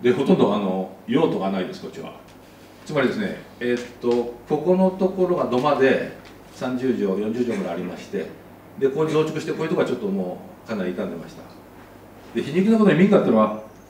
でほとんどあの用途がないです、こっちは。つまりですね、えー、っとここのところが土間でさんじゅうじょうよんじゅうじょうぐらいありまして、でここに増築して、こういうところはちょっともうかなり傷んでました。で皮肉なことに民家っていうのは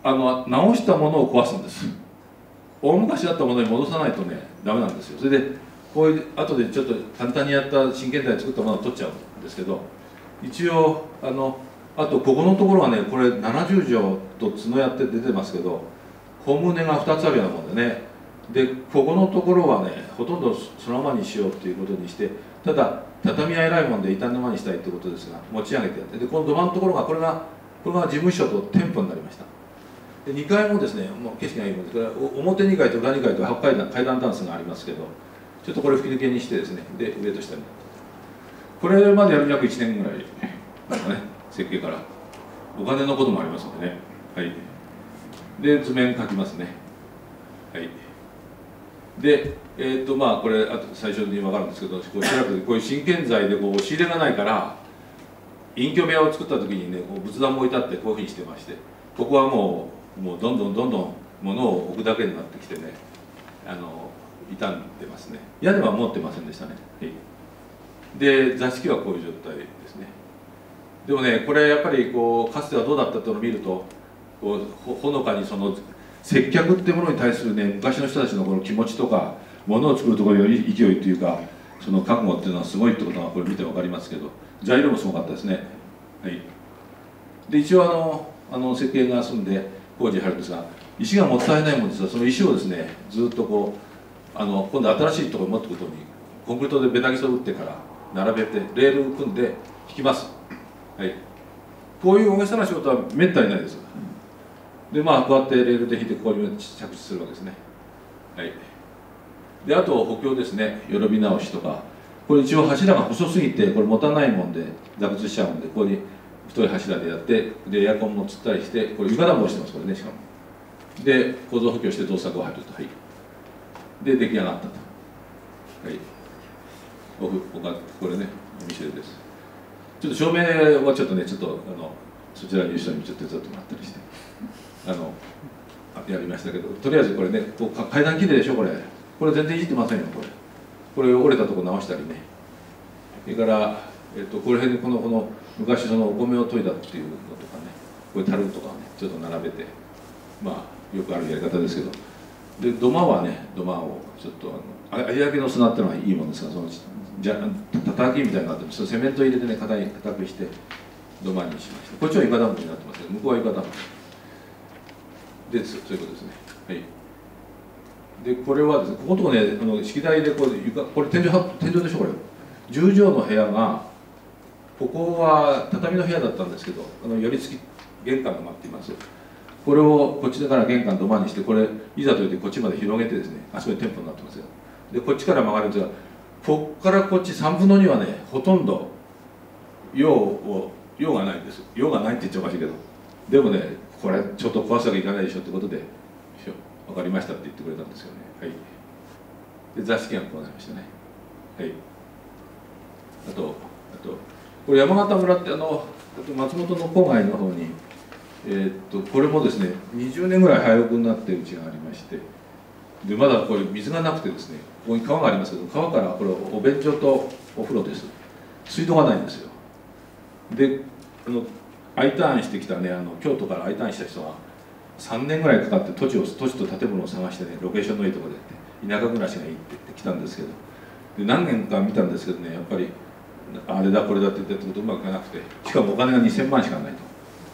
あの直したものを壊すんです。大昔あったものに戻さないとねダメなんですよ。それでこういう後でちょっと簡単にやった真剣台作ったものを取っちゃうんですけど、一応あのあとここのところはね、これななじゅう条と角やって出てますけど、本棟がふたつあるようなもんでね、でここのところはねほとんどそのままにしようっていうことにして、ただ畳は偉いもんで傷んだままにしたいってことですが、持ち上げてやって、でこの土間のところがこれがこれが事務所と店舗になりました。でにかいもですね、もう景色がいいもんですから、表にかいと裏にかいと階段階段タンスがありますけど、ちょっとこれ吹き抜けにしてですね、で上と下になったと。これまでやる約いちねんぐらいですかね、設計から。お金のこともありますのでね。はい。で図面描きますね。はい。で、えーとまあ、これあと最初に分かるんですけど、こう調べてこういう真剣材でこう押し入れがないから隠居部屋を作った時にね、こう仏壇も置いてあってこういうふうにしてまして、ここはもうもうどんどんどんどん物を置くだけになってきてね、あの傷んでますね。屋根は持ってませんでしたね。はい、で座敷はこういう状態ですね。でもね、これやっぱりこうかつてはどうだったというのを見ると、こうほのかにその接客っていうものに対するね、昔の人たちのこの気持ちとか、ものを作るところより勢いというか、その覚悟っていうのはすごいってことがこれ見て分かりますけど、材料もすごかったですね。はい、で一応あのあの設計が済んで工事入るんですが、石がもったいないもんですが、その石をですねずっとこうあの今度新しいところに持ってくることにコンクリートでベタ基礎を打ってから並べてレールを組んで引きます。はい、こういう大げさな仕事はめったにないです。でまあこうやってレールで引いてここに着地するわけですね。はい、であと補強ですね、よろび直しとか、これ一応柱が細すぎてこれ持たないもんで座屈しちゃうんで、ここに太い柱でやって、でエアコンもつったりして、これ床暖房してますこれね、しかも。で構造補強して動作が入ると。はい、で出来上がったと。はい、オフこれねお見せです。ちょっと照明はちょっとね、ちょっとあのそちらにいる人にちょっと手伝ってもらったりしてあのやりましたけど、とりあえずこれね、こう階段きれいでしょこれ。これ全然いじってませんよこれ。これ折れたとこ直したりね。それから、えっと、この辺にこのこの昔そのお米を研いだっていうのとかね、これ樽とかねちょっと並べて、まあよくあるやり方ですけど、で土間はね、土間をちょっとあの有明の砂ってのはいいもんですが、そのじゃ叩きみたいなのがあって、そのセメント入れてね硬い硬くして土間にしました。こっちは床暖房になってますけど、向こうは床暖房で、そういうことですね。はい。でこれはですね、こことこね、あの式台でこう床、これ天井天井でしょこれ。じゅう畳の部屋が、ここは畳の部屋だったんですけど、あの寄り付き玄関が待っています。これをこっちから玄関土間にして、これいざというとこっちまで広げてですね、あそこに店舗になってますよ。でこっちから曲がるんですが、こっからこっちさんぶんのにはね、ほとんど用を用がないんです。用がないって言っちゃおかしいけど、でもね、これちょっと壊すわけいかないでしょってことで、分かりましたって言ってくれたんですよね。はい。で座敷がこうなりましたね。はい。あとあとこれ山形村ってあの松本の郊外の方に、えー、っとこれもですねにじゅうねんぐらい廃屋になってるうちがありまして、でまだこれ水がなくてですね、ここに川がありますけど、川からこれお便所とお風呂です。水道がないんですよ。であの I ターンしてきたね、あの京都から I ターンした人はさんねんぐらいかかって土地を土地と建物を探してね、ロケーションのいいところで田舎暮らしがいいって言って来たんですけど、で何年か見たんですけどね、やっぱりあれだこれだって言ってることうまくいかなくて、しかもお金がにせんまんしかないと。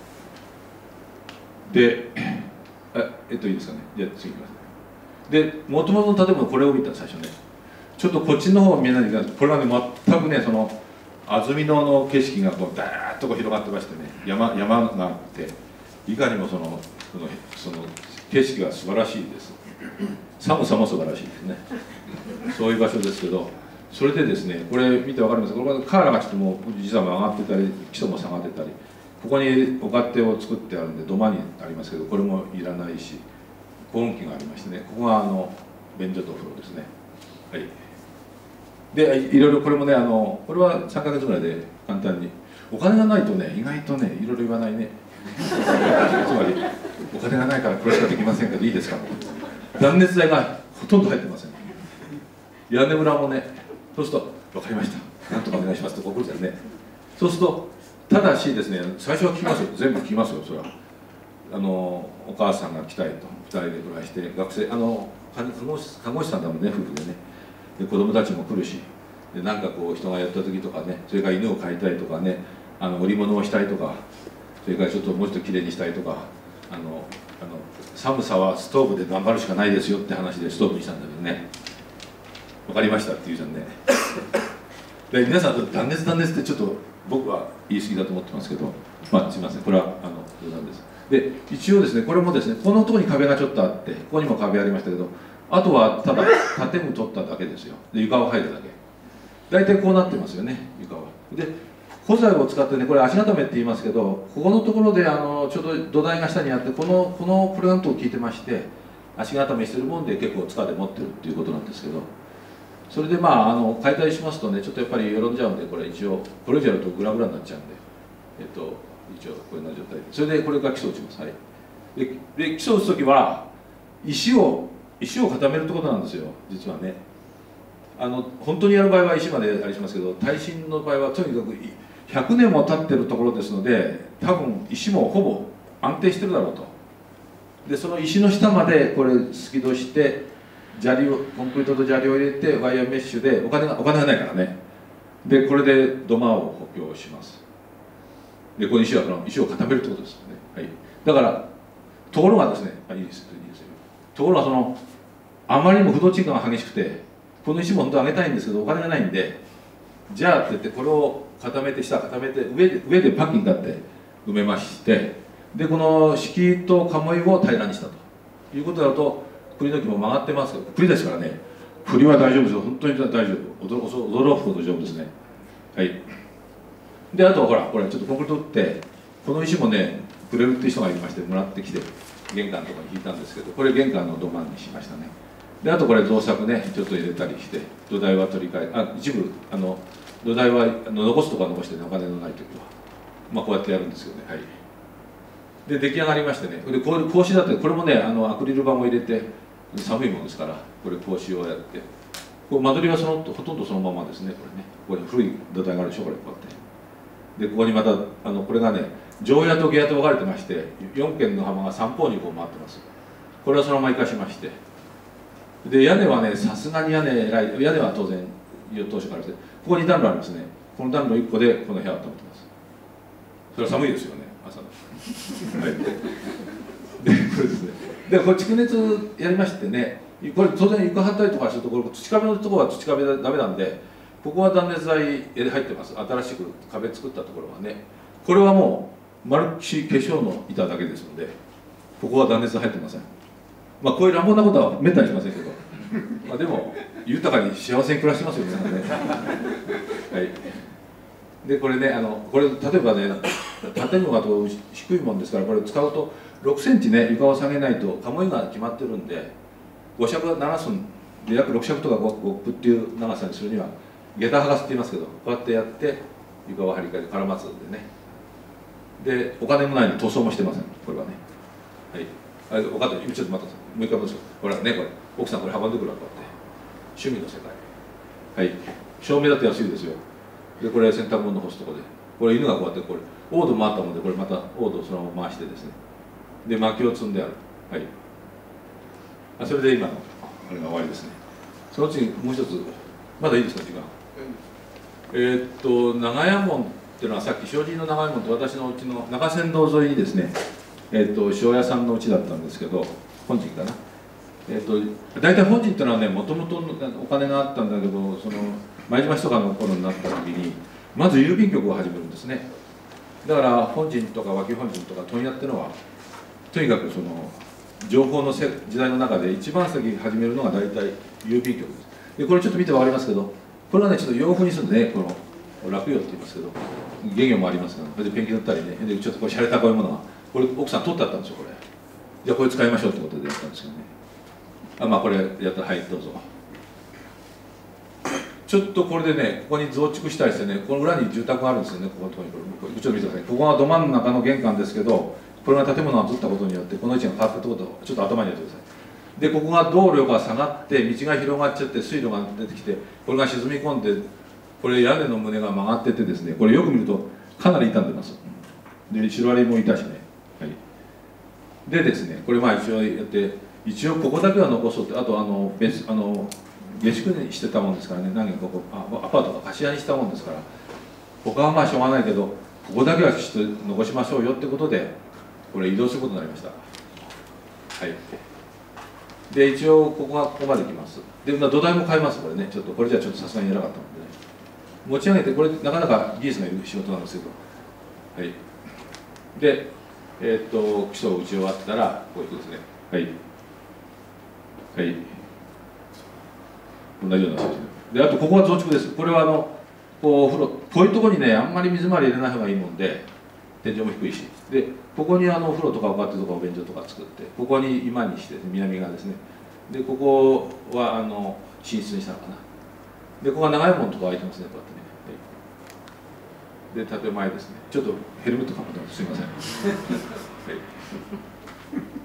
でええっといいですかね、じゃあ次いきます。でもともとの建物これを見た最初ね、ちょっとこっちの方見えないんだけど、これはね全くね、その安曇野の景色がこうダーッとこう広がってましてね、山山があって、いかにもそのそのその景色が素晴らしいです。寒さも素晴らしいですね。そういう場所ですけど、それでですね、これ見て分かりますか、これカーラがちょっともう実は上がってたり、基礎も下がってたり、ここにお勝手を作ってあるんで土間にありますけど、これもいらないし、保温器がありましてね、ここがあの便所とお風呂ですね。はい。でいろいろこれもね、あのこれはさんかげつぐらいで簡単に、お金がないとね意外とねいろいろ言わないね。つまりお金がないからこれしかできませんけどいいですか、断熱材がほとんど入ってません。屋根裏もね、そうすると「分かりました、なんとかお願いします」とこう来るじゃんね。そうするとただしですね、最初は聞きますよ、全部聞きますよそれは。 あのお母さんが来たいとふたりで暮らして、学生あの看護師看護師さんだもんね、夫婦でね。で子供たちも来るし、でなんかこう人がやった時とかね、それから犬を飼いたいとかね、あの売り物をしたいとか、それからちょっともうちょっときれいにしたいとか、あのあの寒さはストーブで頑張るしかないですよって話でストーブにしたんだけどね、分かりましたって言うじゃんね。で皆さん断熱断熱ってちょっと僕は言い過ぎだと思ってますけど、まあすみません、これはあの冗談です。で一応ですね、これもですね、このところに壁がちょっとあって、ここにも壁ありましたけど、あとはただ建具取っただけですよ。で床を剥いだだけ。大体こうなってますよね、床は。で古材を使ってね、これ足固めって言いますけど、ここのところであのちょうど土台が下にあって、このこのプラントを効いてまして、足固めしてるもんで結構塚で持ってるっていうことなんですけど、それでまああの解体しますとね、ちょっとやっぱりよろんじゃうんで、これ一応これ以上やるとグラグラになっちゃうんで、えっと一応こんな状態で、それでこれが基礎打ちます。はい。でで基礎打つ時は石を石を固めるってことなんですよ、実はね。あの本当にやる場合は石までありしますけど、耐震の場合はとにかくひゃくねんも経ってるところですので、多分石もほぼ安定してるだろうと。でその石の下までこれ突き出して、砂利をコンクリートと砂利を入れてワイヤーメッシュで、お金がお金がないからね。でこれで土間を補強します。でこの石はこの石を固めるってことですよね。はい。だからところがですね、あいいですいいですよ。ところがそのあまりにも不動沈下が激しくて、この石も本当は上げたいんですけどお金がないんで、じゃあって言ってこれを固めて下固めて上で上でパッキンだって埋めまして、でこの敷居と鴨居を平らにしたということだと、栗の木も曲がってますけど、栗ですからね、栗は大丈夫ですよ、本当に大丈夫、驚驚くほど丈夫ですね。はい。であとはほらこれちょっとコンクリート打って、この石もねくれるっていう人がいまして、もらってきて玄関のところに引いたんですけど、これ玄関の土間にしましたね。であとこれ造作ねちょっと入れたりして、土台は取り替え、あ一部あの土台はあの残すとこは残してね、お金のない時はまあこうやってやるんですよね。はい。で出来上がりましてね、でこう格子だって、これもねあのアクリル板を入れて、寒いものですからこれ格子をやって、こう間取りはそのほとんどそのままですね。これね、これ古い土台があるでしょ、これこうやって。でここにまたあのこれがね常屋と下屋と分かれてまして、よん軒の浜が三方にこう回ってます。これはそのまま生かしまして、で屋根はねさすがに屋根偉い、屋根は当然当初からして、ここに暖炉ありますね。この暖炉いっこでこの部屋を温めてます。それは寒いですよね、朝の。はい、でこれですね、でこれ蓄熱やりましてね、これ当然床張ったりとかするところ、土壁のところは土壁でダメなんで、ここは断熱材で入ってます。新しく壁作ったところはね、これはもう丸っきし化粧の板だけですので、ここは断熱入ってません。まあこういう乱暴なことはめったにしませんけど、まあでも豊かに幸せに暮らしてますよね。はい。でこれね、あのこれ例えばね、建物がと低いもんですから、これ使うとろくセンチね床を下げないと鴨居が決まってるんで、ご尺なな寸で約ろく尺とかご分っていう長さにするには下駄剥がすって言いますけど、こうやってやって床を張り替えて絡まつんでね。でお金もないので塗装もしてません、これはね。はい。あ、分かった、ちょっと待って、もう一回戻す。ほらね、これ奥さんこれ運んでくるわ、こうやって趣味の世界。はい。照明だって安いですよ。でこれ洗濯物の干すとこで、これ犬がこうやってこれオード回ったもんで、これまたオードをそのまま回してですね、で薪を積んである。はい。あ、それで今のあれが終わりですね。その次もう一つ、まだいいですか時間。えー、っと長屋門っていうのは、さっき障子の長屋門って私のうちの中山道沿いにですね、えー、っと塩屋さんのうちだったんですけど、本陣かな。えー、っと大体本陣っていうのはね、もともとお金があったんだけど、その前島市とかの頃になった時にまず郵便局を始めるんですね。だから本陣とか脇本陣とか問屋っていうのは、とにかくその情報の時代の中で一番先に始めるのが大体郵便局です。でこれちょっと見て分かりますけど、これはねちょっと洋風にするんでね、この落葉って言いますけど、原料もありますから、それでペンキ塗ったりね、でちょっとこれ洒落たこういうものが、これ奥さん取ってあったんですよ、これ。じゃあこれ使いましょうってことでやったんですけどね。あ、まあこれやったら、はいどうぞ。ちょっとこれでね、ここに増築したりしてね、この裏に住宅があるんですよね、ここのところに。これちょっと見てください。ここがど真ん中の玄関ですけど、これが建物が移ったことによってこの位置が変わったってことをちょっと頭に入れてください。でここが道路が下がって道が広がっちゃって水路が出てきて、これが沈み込んで、これ屋根の棟が曲がっててですね、これよく見るとかなり傷んでます。でシロアリもいたしね、はい、 でですね、これまあ一応やって一応ここだけは残そうって、あとあの別あの下宿にしてたもんですからね、何かここあアパートが貸し屋にしたもんですから、他はまあしょうがないけどここだけはきちっと残しましょうよってことでこれ移動することになりました。はい。で一応ここがここまで来ます。で土台も変えます。これねちょっとこれじゃちょっとさすがに偉かったので、ね、持ち上げて、これなかなか技術のいる仕事なんですけど、はい。でえー、っと基礎を打ち終わったらこういうことですね。はいはい同じような形で、あとここは増築です。これはあのこうお風呂こういうところにねあんまり水回り入れない方がいいもんで、天井も低いし、でここにあのお風呂とかおかってとかお便所とか作って、ここに今にして、ね、南側ですね。でここはあの寝室にしたのかな。でここは長いものとか開いてますね、こうやってね。はい、で建前ですね。ちょっとヘルメットかぶってます。すいません。はい、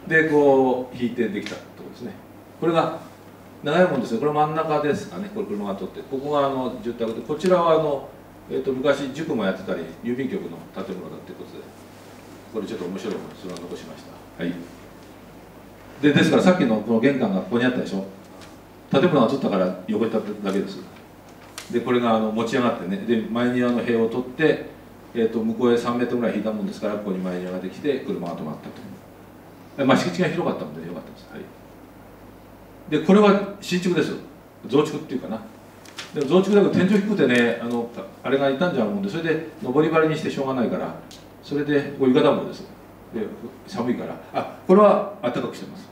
でこう引いてできたところですね。これが長いもんですね。これ真ん中ですかね。これ車が通って、ここがあの住宅で、こちらはあの、えー、と昔塾もやってたり郵便局の建物だということで、これちょっと面白いものそれを残しました。はい。でですからさっきのこの玄関がここにあったでしょ。建物が移ったから横に立ってだけです。でこれがあの持ち上がってね、で前庭の塀を取って、えー、と向こうへさんメートルぐらい引いたもんですから、ここに前庭ができて車が止まったと。まあ敷地が広かったのでよかったです。はい。でこれは新築です。増築っていうかな。でも増築だけど天井低くてね、あのあれが傷んじゃうもんで、それで上り張りにしてしょうがないから、それでこう床暖房です。で寒いから、あこれは暖かくしてます。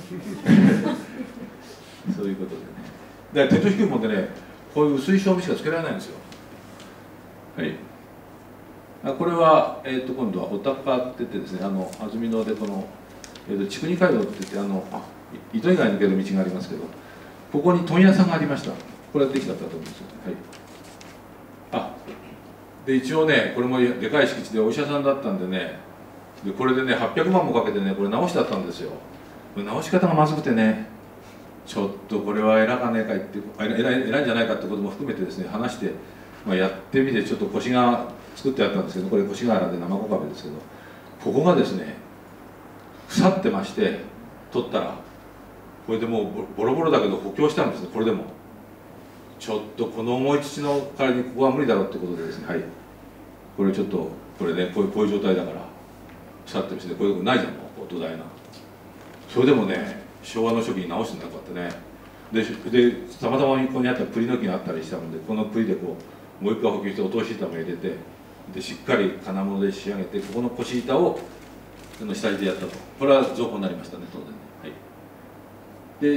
そういうことでね。で天井低いもんでね、こういう薄い照明しかつけられないんですよ。はい。あこれは、えー、と今度はおたかって言ってですね、あの安曇野でこの、えー、と筑二街道って言ってあのあ糸魚川に抜ける道がありますけど、ここに問屋さんがありました。これはできたと思うんですよ。はい。あで一応ね、これもでかい敷地でお医者さんだったんでね、でこれでねはっぴゃくまんもかけてねこれ直しだったんですよ。これ直し方がまずくてね、ちょっとこれは偉かねえかいって偉い偉いんじゃないかってことも含めてですね話して、まあ、やってみてちょっと腰が作ってあったんですけど、これ腰瓦で生小壁ですけど、ここがですね腐ってまして、取ったらこれでもうボロボロだけど補強したんですね。これでもちょっとこの重い土の代わりにここは無理だろうってことでですね、はい、これちょっとこれねこういうこういう状態だから腐ってるしね、こういうことないじゃん、もう土台な。それでもね昭和の初期に直してんだこうやってね。ででたまたまここにあった栗の木があったりしたので、この栗でこうもう一回補強して落とし板も入れて、でしっかり金物で仕上げて、ここの腰板を下地でやったと。これは造法になりましたね、当然ね。はい、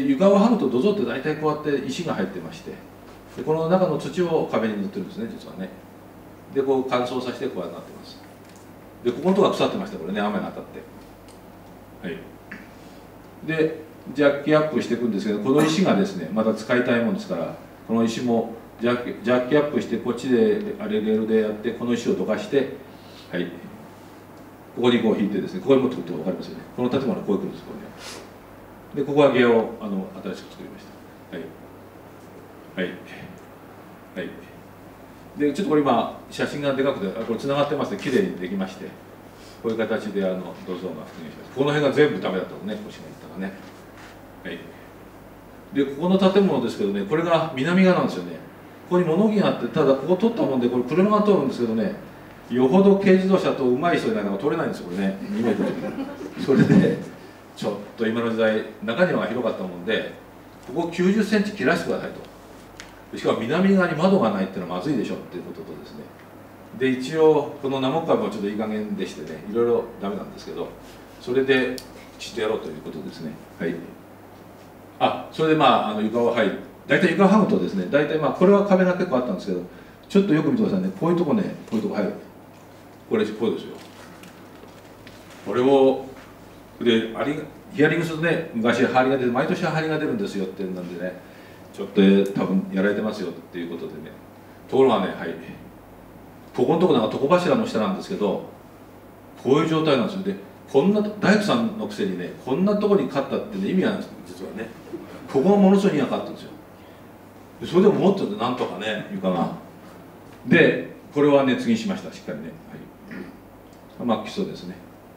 で床を剥ぐと土蔵って大体こうやって石が入ってまして、でこの中の土を壁に塗ってるんですね、実はね。でこう乾燥させてこうやってなってます。でここのとこが腐ってました、これね、雨が当たって。はい、でジャッキアップしていくんですけど、この石がですねまた使いたいもんですから、この石もジャッキジャッキアップして、こっちでレールでやって、この石をどかして、はい、ここにこう引いてですね、ここに持ってくると分かりますよね。この建物はこういうことです、これね。でここは下をあの新しく作りました。はいはいはい。でちょっとこれ今写真がでかくて、これつながってますね、きれいにできまして、こういう形であの土蔵が復元しました。この辺が全部ダメだったのね、腰がいったらね。はい、でここの建物ですけどね、これが南側なんですよね。ここに物置があって、ただここ取ったもんで、これ車が通るんですけどね、よほど軽自動車と上手い人でないのが通れないんですよ、これね、にメートルで。それでちょっと今の時代中庭が広かったもんで、ここきゅうじゅっセンチ切らせてくださいと。しかも南側に窓がないっていうのはまずいでしょっていうこととですね、で一応この生壁もちょっといい加減でしてね、いろいろダメなんですけど、それできちっとやろうということですね。はい。あそれでまああの床をはい大体床を剥ぐとですね、大体まあこれは壁が結構あったんですけど、ちょっとよく見てくださいね、こういうとこね、こういうとこ入る、これこうですよ。これをでありヒアリングするとね、昔ハリが出て、毎年ハリが出るんですよってなんでね、ちょっと多分やられてますよっていうことでね。ところがね、はい、ここのとこなんか床柱の下なんですけど、こういう状態なんですよ。でこんな大工さんのくせにね、こんなとこに買ったってね意味がないんです実はね。ここがものすごいにがかったんですよ。でそれでも持ってるんでなんとかね、床が。でこれはね次にしました、しっかりね。はい、まあ基礎ですね。こ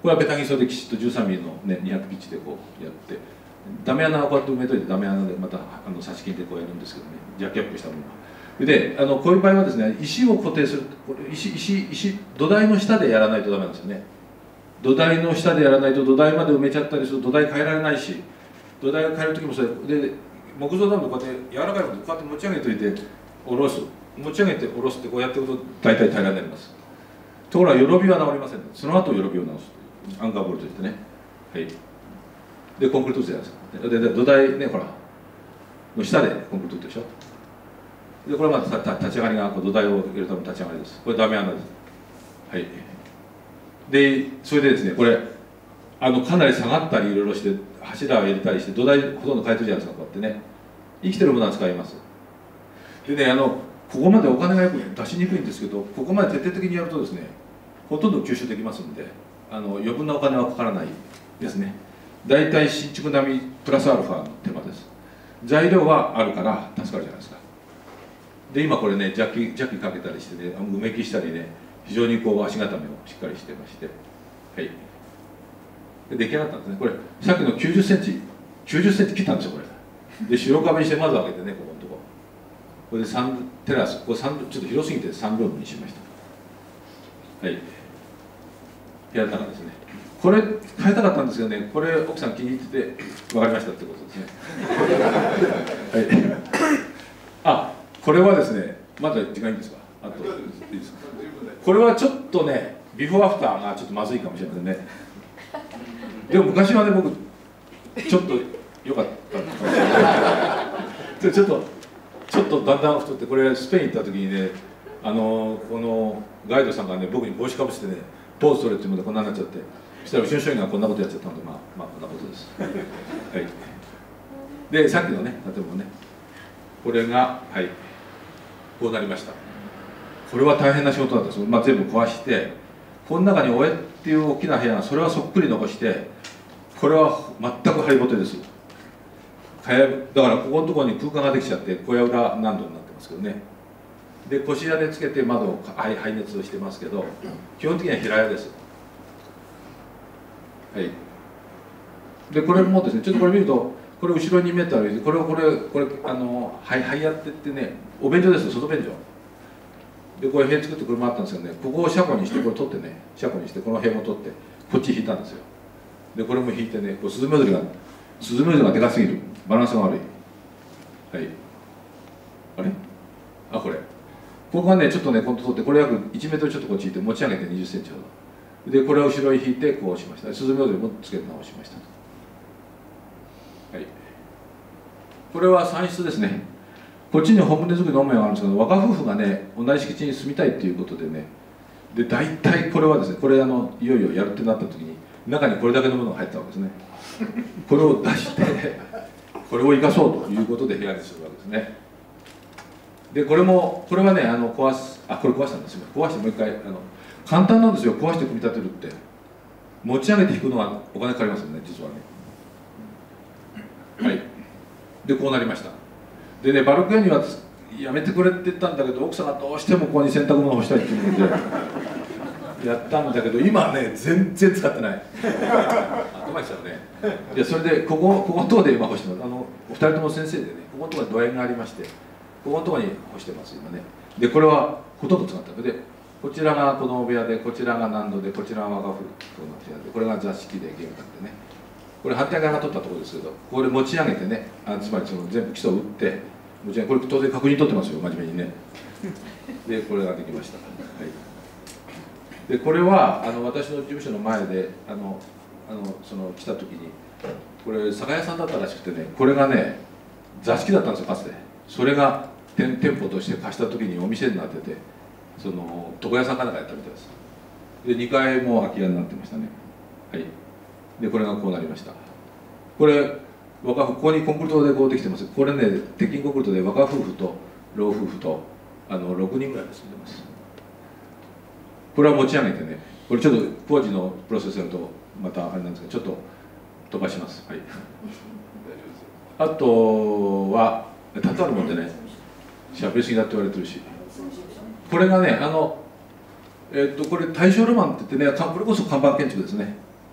これはベタギソできちっとじゅうさんミリの、ね、にひゃくピッチでこうやって、ダメ穴をこうやって埋めといて、ダメ穴でまたあの差し金でこうやるんですけどね、ジャッキアップしたものは。で、あのこういう場合はですね、石を固定する、これ石石石土台の下でやらないとダメなんですよね。土台の下でやらないと土台まで埋めちゃったりすると土台変えられないし、土台を変える時もそれで木造ダムでこうやって柔らかいのでこうやって持ち上げておいて下ろす、持ち上げて下ろすってこうやってると大体平らになります。ところがよろびは治りません。その後よろびを直すというアンカーボルトですね。はい。でコンクリートじゃないですか。でで土台ねほらの下でコンクリートでしょ。でこれはまた立ち上がりがこう土台を入れるための立ち上がりです。これダメ穴です。はい。でそれでですねこれあのかなり下がったりいろいろして柱を入れたりして土台ほとんど変えてるじゃないですか。こうやってね生きてるものは使います。でねあのここまでお金がよく出しにくいんですけど、ここまで徹底的にやるとですねほとんど吸収できますんで、あの余分なお金はかからないですね。大体新築並みプラスアルファの手間です。材料はあるから助かるじゃないですか。で今これねジャッキジャッキかけたりしてね埋め木したりね非常にこう足固めをしっかりしてまして、はい、で出来上がったんですね。これさっきのきゅうじゅっセンチきゅうじゅっセンチ切ったんですよこれ。で白壁にしてまず開けてねここのとここれでさんテラスこれさんちょっと広すぎてさんルームにしました。はい部屋の中ですね。これ変えたかったんですけどね、これ奥さん気に入ってて分かりましたってことですね。はい、あこれはですねまだ時間いいんですか。あといいですか。これはちょっとねビフォーアフターがちょっとまずいかもしれませんね。でも昔はね僕ちょっと良かったかもしれないちょっとちょっとだんだん太って、これスペイン行った時にねあのこのガイドさんがね僕に帽子かぶせてねポーズ取れっていうのでこんなになっちゃって、そしたらうちの社員がこんなことやっちゃったのでまあまあこんなことです。はい、でさっきのね建物ねこれがはいこうなりました。これは大変な仕事だったんです、まあ、全部壊してこの中におえっていう大きな部屋がそれはそっくり残して、これは全く張りぼてです。だからここのところに空間ができちゃって小屋裏何度になってますけどね。で腰屋根つけて窓を排熱をしてますけど基本的には平屋です。はい、でこれもですねちょっとこれ見るとこれ後ろにメーターこれをこれこれあのはいはいやってってねお便所ですよ、外便所でこれ塀作ってこれもあったんですけどね、ここを車庫にしてこれ取ってね車庫にしてこの塀も取ってこっち引いたんですよ。でこれも引いてねこうスズメ踊りがスズメ踊りがでかすぎる、バランスが悪い。はいあれあこれここがねちょっとねこう取ってこれ約いちメートルちょっとこっち引いて持ち上げてにじゅっセンチほどでこれを後ろに引いてこうしました。スズメ踊りもつけて直しました。はい、これは産室ですね。こっちに本棟作りの母屋があるんですけど若夫婦がね同じ敷地に住みたいっていうことでねで大体これはですねこれあのいよいよやるってなった時に中にこれだけのものが入ったわけですね。これを出してこれを生かそうということで部屋にするわけですね。でこれもこれはねあの壊すあこれ壊したんですよ。壊してもう一回あの簡単なんですよ。壊して組み立てるって持ち上げて引くのがお金かかりますよね実はね。はいでこうなりました。でねバルク屋にはやめてくれって言ったんだけど奥さんがどうしてもここに洗濯物を干したいっていうのでやったんだけど今ね全然使ってない頭きちゃうね。いやそれでここここのところで今干してます。あのお二人とも先生でねここのところにドヤがありましてここのところに干してます今ね。でこれはほとんど使ったわけでこちらが子供部屋でこちらが難度でこちらが若夫婦の部屋でこれが座敷で玄関でねこれ反対側が取ったところですけどこれ持ち上げてねあつまりその全部基礎を打って持ち上げこれ当然確認取ってますよ真面目にね。でこれができました。はいでこれはあの私の事務所の前であのあのその来た時にこれ酒屋さんだったらしくてねこれがね座敷だったんですよかつて。それが店店舗として貸した時にお店になっててその床屋さんかなんかやったみたいです。でにかいも空き家になってましたね。はいでこれがこうなりました。これ若夫婦ここにコンクリートでこうできてます。これね鉄筋コンクリートで若夫婦と老夫婦とあのろくにんぐらいで住んでます。これは持ち上げてねこれちょっと工事のプロセスやるとまたあれなんですけどちょっと飛ばします。はいあとは建てあるもんでねしゃべりすぎだって言われてるしこれがねあのえっとこれ大正ロマンって言ってねこれこそ看板建築ですね。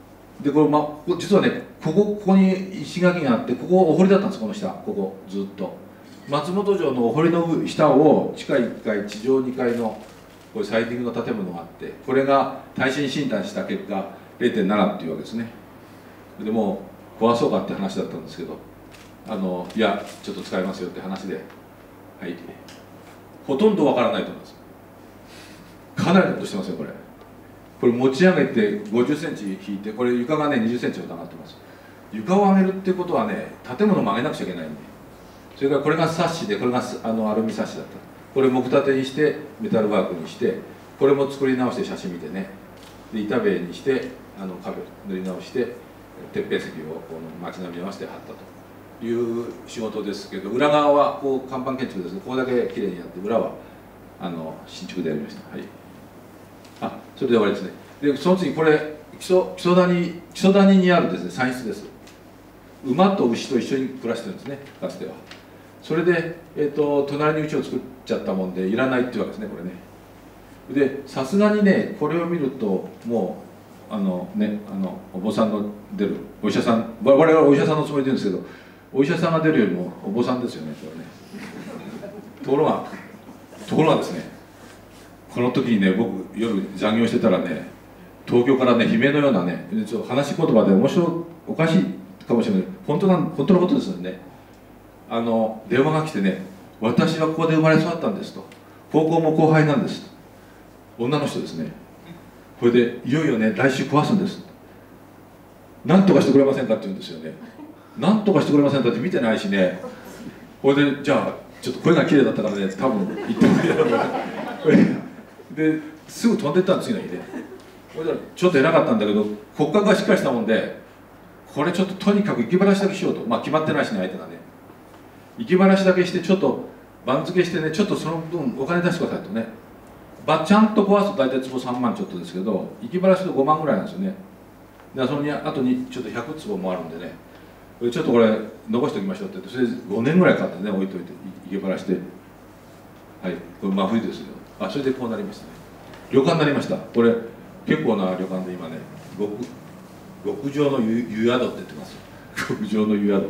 でこれ、ま、ここ実はねここここに石垣があって、ここお堀だったんです。この下、ここずっと松本城のお堀の下を地下いっかい地上にかいのこれサイティングの建物があって、これが耐震診断した結果 れいてんなな っていうわけですね。でもう壊そうかって話だったんですけど、あのいやちょっと使いますよって話で、はい、ほとんどわからないと思います。かなりのことしてますよこれ。これ持ち上げてごじゅっセンチ引いて、これ床がねにじゅっセンチほど上がってます。床を上げるってことはね、建物も上げなくちゃいけないんで、それからこれがサッシで、これがあのアルミサッシだった。これ木立てにしてメタルワークにして、これも作り直して写真見てね、で板塀にしてあの壁塗り直して鉄平石をこの街並みに合わせて貼ったという仕事ですけど、裏側はこう看板建築ですけど、ここだけきれいにやって、裏はあの新築でやりました。はい、あ、それで終わりですね。でその次、これ基礎基礎谷基礎谷にあるですね産室です。馬と牛と一緒に暮らしてるんですね、かつては。それで、えー、と隣に家を作っちゃったもんでいらないっていうわけですね、これね。でさすがにね、これを見るともうあのね、あのお坊さんの出るお医者さん、我々はお医者さんのつもりで言うんですけど、お医者さんが出るよりもお坊さんですよね、これね。ところがところがですね、この時にね、僕夜残業してたらね、東京からね、悲鳴のようなね、ちょっと話し言葉で面白い、おかしいかもしれない、本当なん本当のことですよね。あの電話が来てね、私はここで生まれ育ったんですと、高校も後輩なんですと、女の人ですね。これでいよいよね、来週壊すんです、なんとかしてくれませんかって言うんですよね。なんとかしてくれませんかって見てないしね。これでじゃあちょっと声が綺麗だったからね、多分言ってくれるですぐ飛んでったんですよ、次の日ね。これでちょっと偉かったんだけど、骨格がしっかりしたもんで、これちょっととにかく息晴らしだけしようと、まあ決まってないしね、相手がね。息晴らしだけして、ちょっと番付してね、ちょっとその分お金出してくださいとね。ばちゃんと壊すと大体坪さんまんちょっとですけど、息晴らしでごまんぐらいなんですよね。でその後にちょっとひゃく坪もあるんでね、ちょっとこれ残しておきましょうって言って、それでごねんぐらいかかってね、置いといて息晴らして、はい、これ真冬ですよ。あ、それでこうなりましたね。旅館になりました。これ結構な旅館で今ね、極極上の湯湯宿って言ってます。極上の湯宿。はい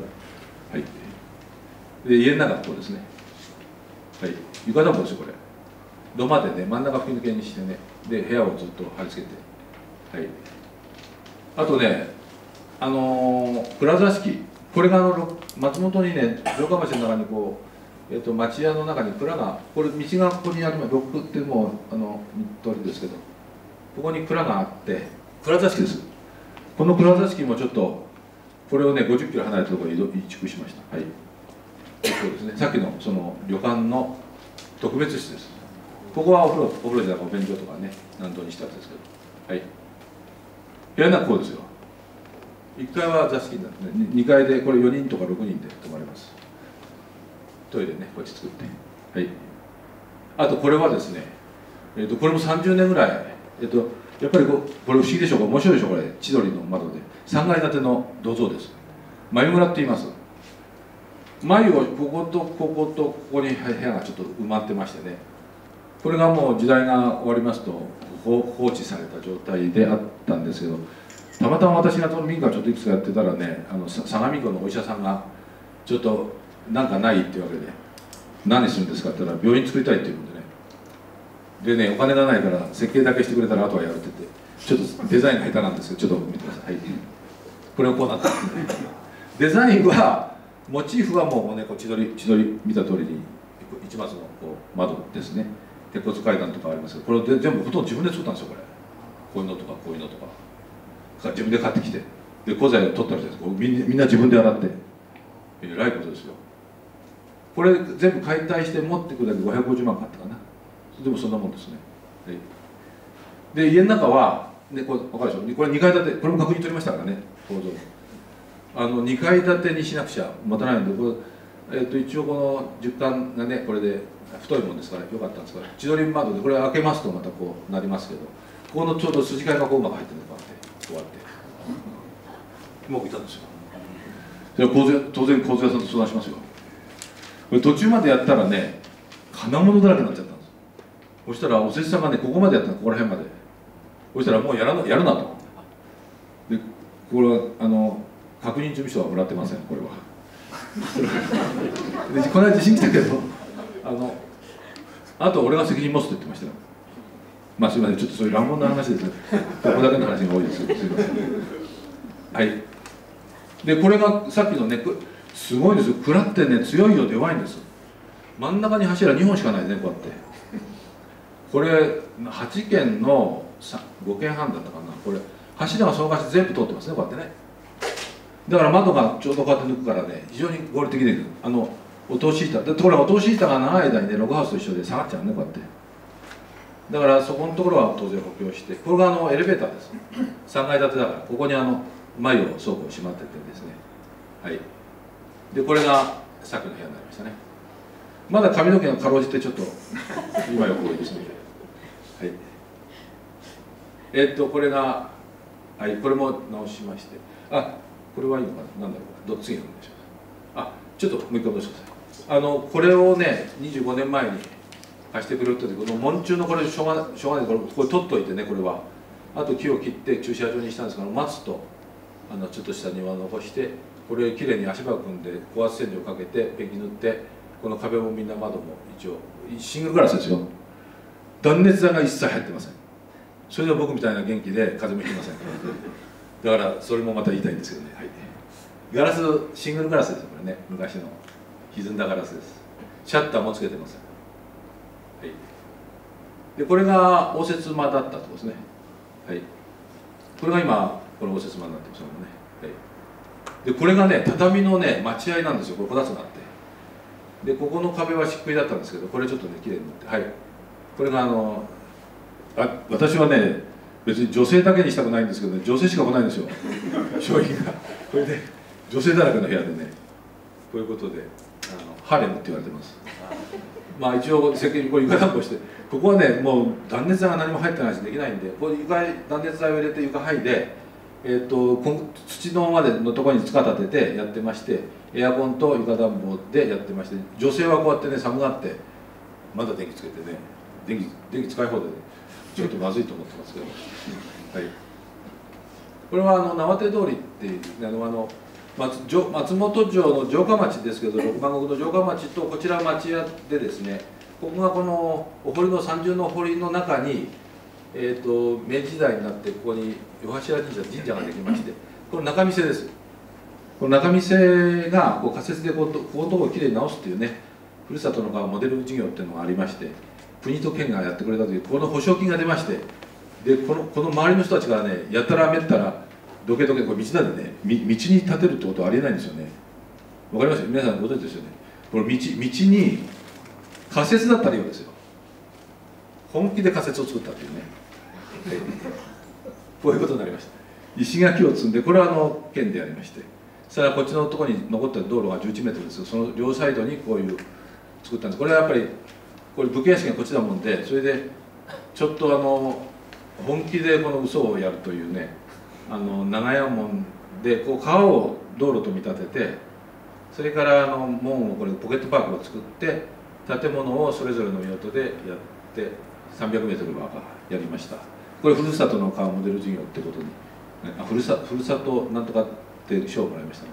。で家の中こうですね。はい。床暖房ですよこれ。土間でね、真ん中吹き抜けにしてね、で部屋をずっと貼り付けて、はい。あとね、あのー、蔵座敷、これがあの松本にね、城下町の中にこう、えっと町屋の中に蔵が、これ道がここにあります。ロックってもうあの通りですけど、ここに蔵があって、蔵座敷です。この蔵座敷もちょっとこれをねごじゅっキロ離れたところに移築しました。はい。そうですね。さっきのその旅館の特別室です。ここはお風呂、お風呂じゃなくてお便所とかね、何度にしたんですけど、はい。部屋の中こうですよ。いっかいは座敷になってね、にかいでこれよにんとかろくにんで泊まれます。トイレね、こっち作って。はい。あとこれはですね、えー、とこれもさんじゅうねんぐらい、えー、とやっぱりここれ不思議でしょうか、面白いでしょう、これ、千鳥の窓で。さんがい建ての銅像です。眉村って言います。眉をこことこことここに部屋がちょっと埋まってましてね、これがもう時代が終わりますと放置された状態であったんですけど、たまたま私がその民家をちょっといくつかやってたらね、あの相模湖のお医者さんが「ちょっとなんかない?」っていうわけで「何するんですか?」って言ったら「病院作りたい」って言うんでね、でね、お金がないから設計だけしてくれたらあとはやるって言って、ちょっとデザインが下手なんですけど、ちょっと見てください。はい、これをこうなったんですね。デザインはモチーフはもうね、こう千鳥千鳥見た通りに市松のこう窓ですね、鉄骨階段とかありますけど、これで全部ほとんど自分で作ったんですよ。これこういうのとかこういうのとか自分で買ってきて、で古材を取ったりしてみんなみんな自分で洗って、えらいことですよ。これ全部解体して持ってくるだけごひゃくごじゅうまんかかったかな。でもそんなもんですね。はい、で家の中は、ね、これ分かるでしょ、これにかい建て、これも確認取りましたからね、構造あのにかい建てにしなくちゃ持たないので、これ、えー、と一応このじゅっかんがね、これで太いもんですからよかったんですが、千鳥窓でこれ開けますとまたこうなりますけど、ここのちょうど筋交いがこううまく入ってるのがあって、こうやってうまくいったんですよ。で構造当然構造屋さんと相談しますよ。これ途中までやったらね、金物だらけになっちゃったんです。そしたらおせちさんがね、ここまでやったの、ここら辺まで。そしたらもうやらなやるなと。でここれはあの確認準備書はもらってません、これは。でこの間地震来たけど、あのあと俺が責任持つと言ってましたよ。まあすみません、ちょっとそういう乱暴な話ですね。ここだけの話が多いですけど、すみません。はい。でこれがさっきのね、すごいですよ。蔵ってね、強いようで弱いんです。真ん中に柱にほんしかないね、こうやって。これはちけんのごけんはんだったかな。これ柱がそのかし全部通ってますね、こうやってね。だから窓がちょうどこうやって抜くからね、非常に合理的で、あのお通し板で、ところがお通し板が長い間にね、ログハウスと一緒で下がっちゃうね、こうやって。だからそこのところは当然補強して、これがあのエレベーターです。さんがい建てだから、ここにあの前を倉庫をしまっててですね。はい。でこれがさっきの部屋になりましたね。まだ髪の毛がかろうじてちょっと今よく多いですね。はい。えっとこれが、はい、これも直しまして、あ、これはいいのかな、なんだろう、ど次のお願いします。あ、ちょっともう一回戻してください。あのこれをね、にじゅうごねんまえに貸してくれるってこの門中のこれしょうがない、しょうがないこれこれ取っといてね、これは。あと木を切って駐車場にしたんですけど、松とあのちょっとした庭を残して、これきれいに足場組んで高圧洗浄かけてペンキ塗って、この壁もみんな窓も一応シングルガラスですよ。断熱材が一切入ってません。それで僕みたいな元気で風邪もひきません。だからそれもまた言いたいんですけどね、はい、ガラスシングルガラスですよ、これね。昔の歪んだガラスです。シャッターもつけてません。はい、でこれが応接間だったところですね。はい、これが今この応接間になってますよね。はい、でこれがね、畳のね待合なんですよ。これこたつがあって、でここの壁は漆喰だったんですけど、これちょっとね綺麗になって、はい、これがあのあ私はね別に女性だけにしたくないんですけど、ね、女性しか来ないんですよ、商品が。これで女性だらけの部屋でね、こういうことであのハレムって言われてます。まあ一応責任これ床暖房して、ここはねもう断熱材が何も入ってないしできないんで、これ床断熱材を入れて床剥いで、えー、と土のまでのところに塚立ててやってまして、エアコンと床暖房でやってまして、女性はこうやってね寒がってまだ電気つけてね、電気電気使い放題でちょっとまずいと思ってますけど、はい、これはあの縄手通りっていうあのあの 松, 松本城の城下町ですけど、六万石の城下町とこちら町屋でですね、ここがこのお堀の三重の堀の中に、えー、と明治時代になってここに夜柱神社神社ができまして、これ仲見世です。この仲見世がこう仮設でこうここのところをきれいに直すっていうね、ふるさとの川モデル事業っていうのがありまして、国と県がやってくれたというこの保証金が出まして、でこのこの周りの人たちからね、やたらめったらどけどけこれ道なんでね、道に立てるってことはありえないんですよね。わかりますよ、皆さんご存知ですよね。これ道道に仮設だったらいいわけですよ。本気で仮設を作ったっていうね、はい、こういうことになりました。石垣を積んで、これはあの県でやりまして、それはこっちのところに残ってる道路がじゅういちメートルですよ。その両サイドにこういう作ったんです。これはやっぱりこれ武家屋敷がこっちだもんで、それでちょっとあの本気でこの嘘をやるというね、あの長屋門でこう川を道路と見立てて、それからあの門をこれポケットパークを作って、建物をそれぞれの用途でやってさんびゃくメートルはやりました。これふるさとの川モデル事業ってことに、あふるさふるさとなんとかって賞をもらいましたね。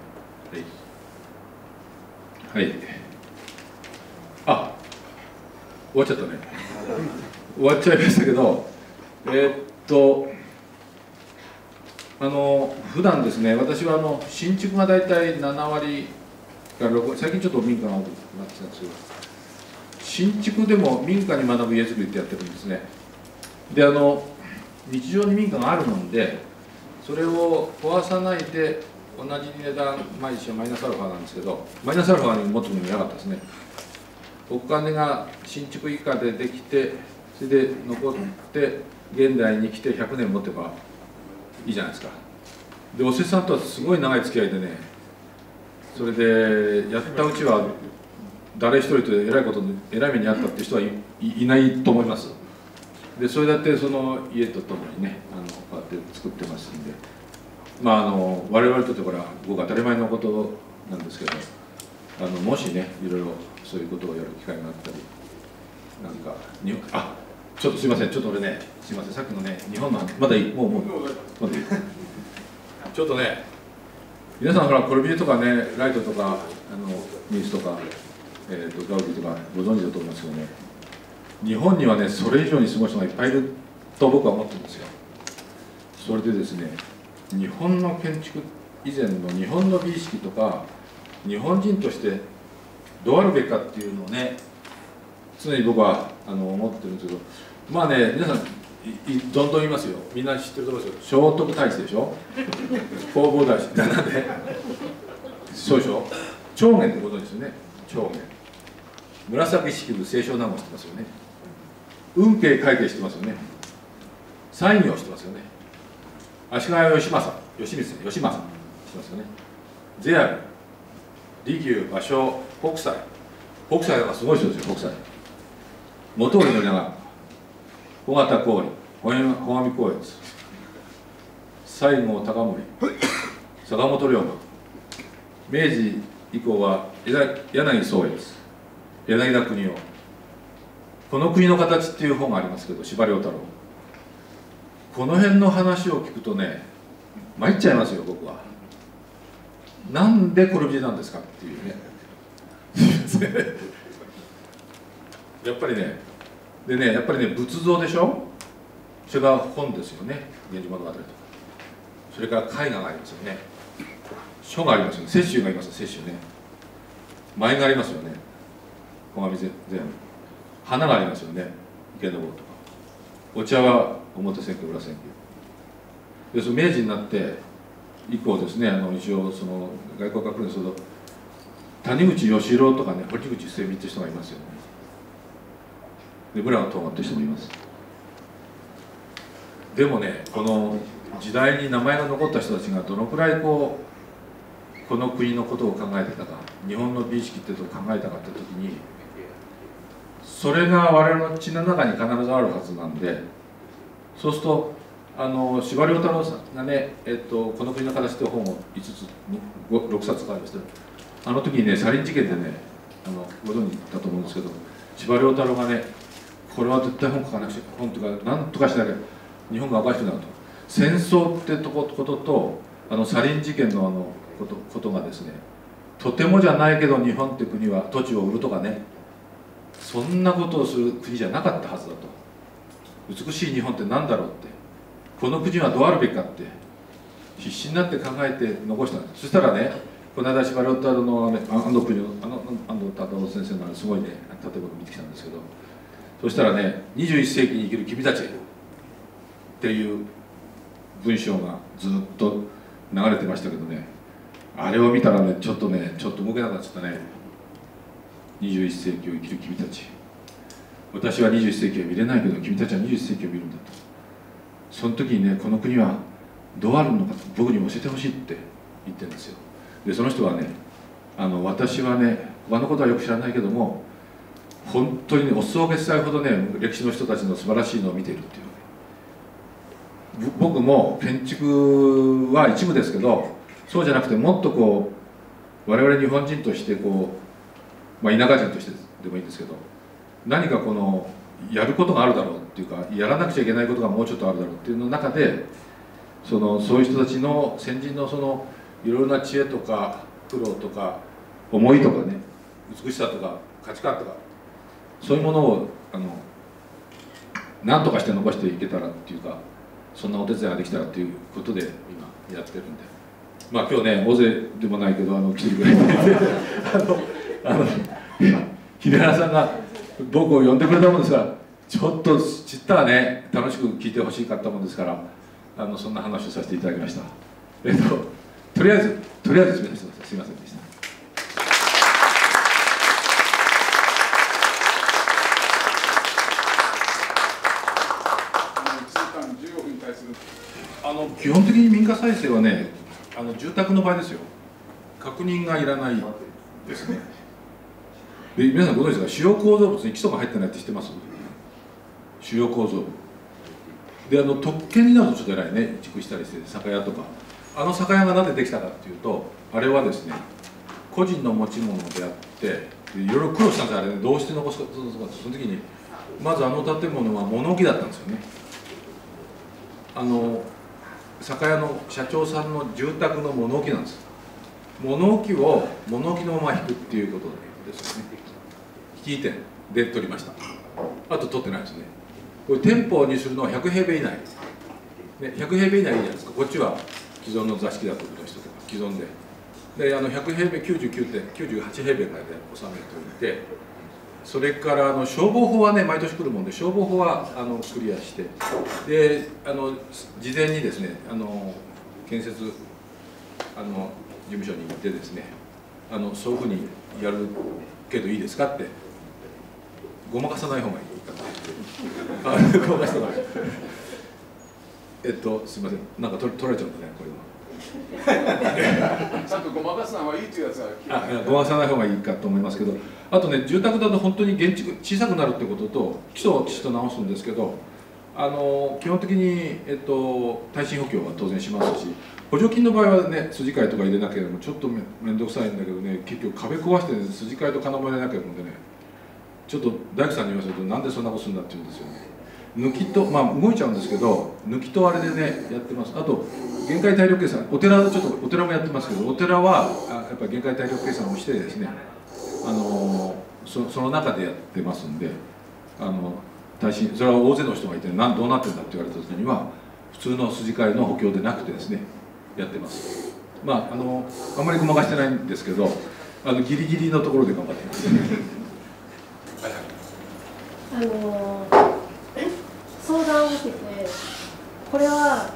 はい、はい、あ、終わっちゃったね。終わっちゃいましたけど、えー、っとあの普段ですね、私はあの新築が大体ななわりからろくわり、最近ちょっと民家が多くなってきたんですけど、新築でも民家に学ぶ家づくりってやってるんですね。で、あの日常に民家があるもんで、それを壊さないで同じ値段、まあ一応マイナスアルファなんですけど、マイナスアルファに持つのもなかったですね。お金が新築以下でできて、それで残って現代に来てひゃくねん持てばいいじゃないですか。でおせさんとはすごい長い付き合いでね、それでやったうちは誰一人とえらいことえらい目にあったっていう人はい、い, いないと思います。でそれだってその家とともにね、あのこうやって作ってますんで、まああの我々にとってこれはごく当たり前のことなんですけど、あのもしねいろいろそういうことをやる機会があったり、なんかにあちょっとすいません、ちょっと俺ねすいません、さっきのね日本のまだいいもうもうまだいいちょっとね、皆さんほらコルビュジエとかね、ライトとかあのニースとか、えー、とガウディとかご存知だと思いますけどね、日本にはねそれ以上にすごい人がいっぱいいると僕は思ってるんですよ。それでですね、日本の建築以前の日本の美意識とか、日本人としてどうあるべきかっていうのをね、常に僕はあの思ってるんですけど、まあね、皆さんどんどん言いますよ、みんな知ってると思いますよ、聖徳太子でしょ、弘法大師、なんで、そうでしょ、長元ってご存知ですよね、長元、紫式部清少納言知ってますよね、運慶会計知ってますよね、西行知ってますよね、足利義政、義満、義政知ってますよね、ゼアル、利休、芭蕉、北斎、北斎がすごい人ですよ、北斎。本居宣長、小形光琳、本阿弥光悦、西郷隆盛、坂本龍馬、明治以降は柳宗悦、柳田国男、この国の形っていう本がありますけど、司馬遼太郎。この辺の話を聞くとね、参っちゃいますよ、僕は。なんでコルビュジエなんですかっていうね。やっぱりね、でね、やっぱりね、仏像でしょ、それから本ですよね、源氏物語とか、それから絵画がありますよね、書がありますよね、雪舟がいますよ、雪舟ね、舞がありますよね、小上禅、花がありますよね、池坊とか、お茶は表千家、裏千家。で、その明治になって以降ですね、あの一応その外国が来るんですけど、谷口義郎とかね、堀口清美っていう人がいますよね。で、村野東馬っていう人もいます。でもね、この時代に名前が残った人たちがどのくらいこうこの国のことを考えてたか、日本の美意識ってことを考えたかって時に、それが我々の血の中に必ずあるはずなんで、そうするとあの司馬遼太郎さんがね、えっと、この国の形という本をいつつろくさつ書いてました。あの時にね、サリン事件でね、あのご存知だと思うんですけど、司馬遼太郎がね、これは絶対本書かなくちゃ、本というか何とかしなきゃ日本がおかしくなると、戦争ってとこととあのサリン事件のあのことことがですね、とてもじゃないけど日本って国は土地を売るとかね、そんなことをする国じゃなかったはずだと。美しい日本って何だろうって、この国はどうあるべきかって必死になって考えて残したんです。そしたらね、この間司馬遼太郎の、ね、安藤国のあの安藤忠夫先生のすごいね建物を見てきたんですけど、そしたらね、にじゅういっせいきに生きる君たちっていう文章がずっと流れてましたけどね、あれを見たらね、ちょっとね、ちょっと動けなくなっちゃったね。にじゅういっせいきを生きる君たち、私はにじゅういっせいきを見れないけど君たちはにじゅういっせいきを見るんだと。その時にね、この国はどうあるのか僕に教えてほしいって言ってるんですよ。でその人はね、あの私はね、他のことはよく知らないけども、本当にね、お裾分けしたいほどね、歴史の人たちの素晴らしいのを見ているっていうわけ。僕も建築は一部ですけど、そうじゃなくてもっとこう我々日本人としてこう、まあ、田舎人としてでもいいんですけど、何かこのやることがあるだろうっていうか、やらなくちゃいけないことがもうちょっとあるだろうっていうの中で、そのそういう人たちの先人のそのいろいろな知恵とか苦労とか思いとかね、美しさとか価値観とか、そういうものをあの何とかして残していけたらっていうか、そんなお手伝いができたらっていうことで今やってるんで、まあ今日ね、大勢でもないけどあの来てくれてあのあの秀原さんが僕を呼んでくれたもんですから、ちょっとちったらね、楽しく聞いてほしかったもんですから、あのそんな話をさせていただきました。えっととりあえずとりあえずすみませんすみませんでした。あの基本的に民家再生はね、あの住宅の場合ですよ、確認がいらないですね。で皆さんご存知ですか、主要構造物に基礎が入ってないって知ってます？主要構造物で、あの特権になるとちょっと偉いね、移築したりして酒屋とか、あの酒屋がなぜできたかっていうと、あれはですね、個人の持ち物であって、いろいろ苦労したんですよ、あれね、どうして残すか、その時にまずあの建物は物置だったんですよね。あの酒屋の社長さんの住宅の物置なんです。物置を物置のまま引くっていうことですよね。引き店で取りました。あと取ってないですね。これ店舗にするのはひゃくへいべい以内、ね、ひゃくへいべい以内いいじゃないですか。こっちは既存の座敷だととしてとか既存でであのひゃくへいべいきゅうじゅうきゅうてんきゅうじゅうはちへいべいまで収めておいて、それからあの消防法はね毎年来るもんで、消防法はあのクリアして、であの事前にですねあの建設あの事務所に行ってですね、あのそういうふうにやるけどいいですかってごまかさない方がいいかと。あごまかさないえっとすみません、なんか取取られちゃうんだねこれは。 ちゃんとごまかすのはいいっていうやつはあごまかさない方がいいかと思いますけど、あとね住宅だと本当に現築小さくなるってことと基礎をきちっと直すんですけど、あの基本的に、えっと、耐震補強は当然しますし、補助金の場合はね筋交いとか入れなければちょっとめ面倒くさいんだけどね、結局壁壊して、ね、筋交いと金も入れなきゃいけないのでね、ちょっと大工さんに言わせるとなんでそんなことするんだって言うんですよね。抜きとまあ動いちゃうんですけど、抜きとあれでねやってます。あと限界体力計算、お寺ちょっとお寺もやってますけど、お寺はあやっぱり限界体力計算をしてですね、あのそその中でやってますんで、あの耐震それは大勢の人がいてなんどうなってるんだって言われた時には普通の筋交いの補強でなくてですねやってます。まああのあんまりごまかしてないんですけど、あのギリギリのところで頑張ってます。 あの相談を受けて、これはあの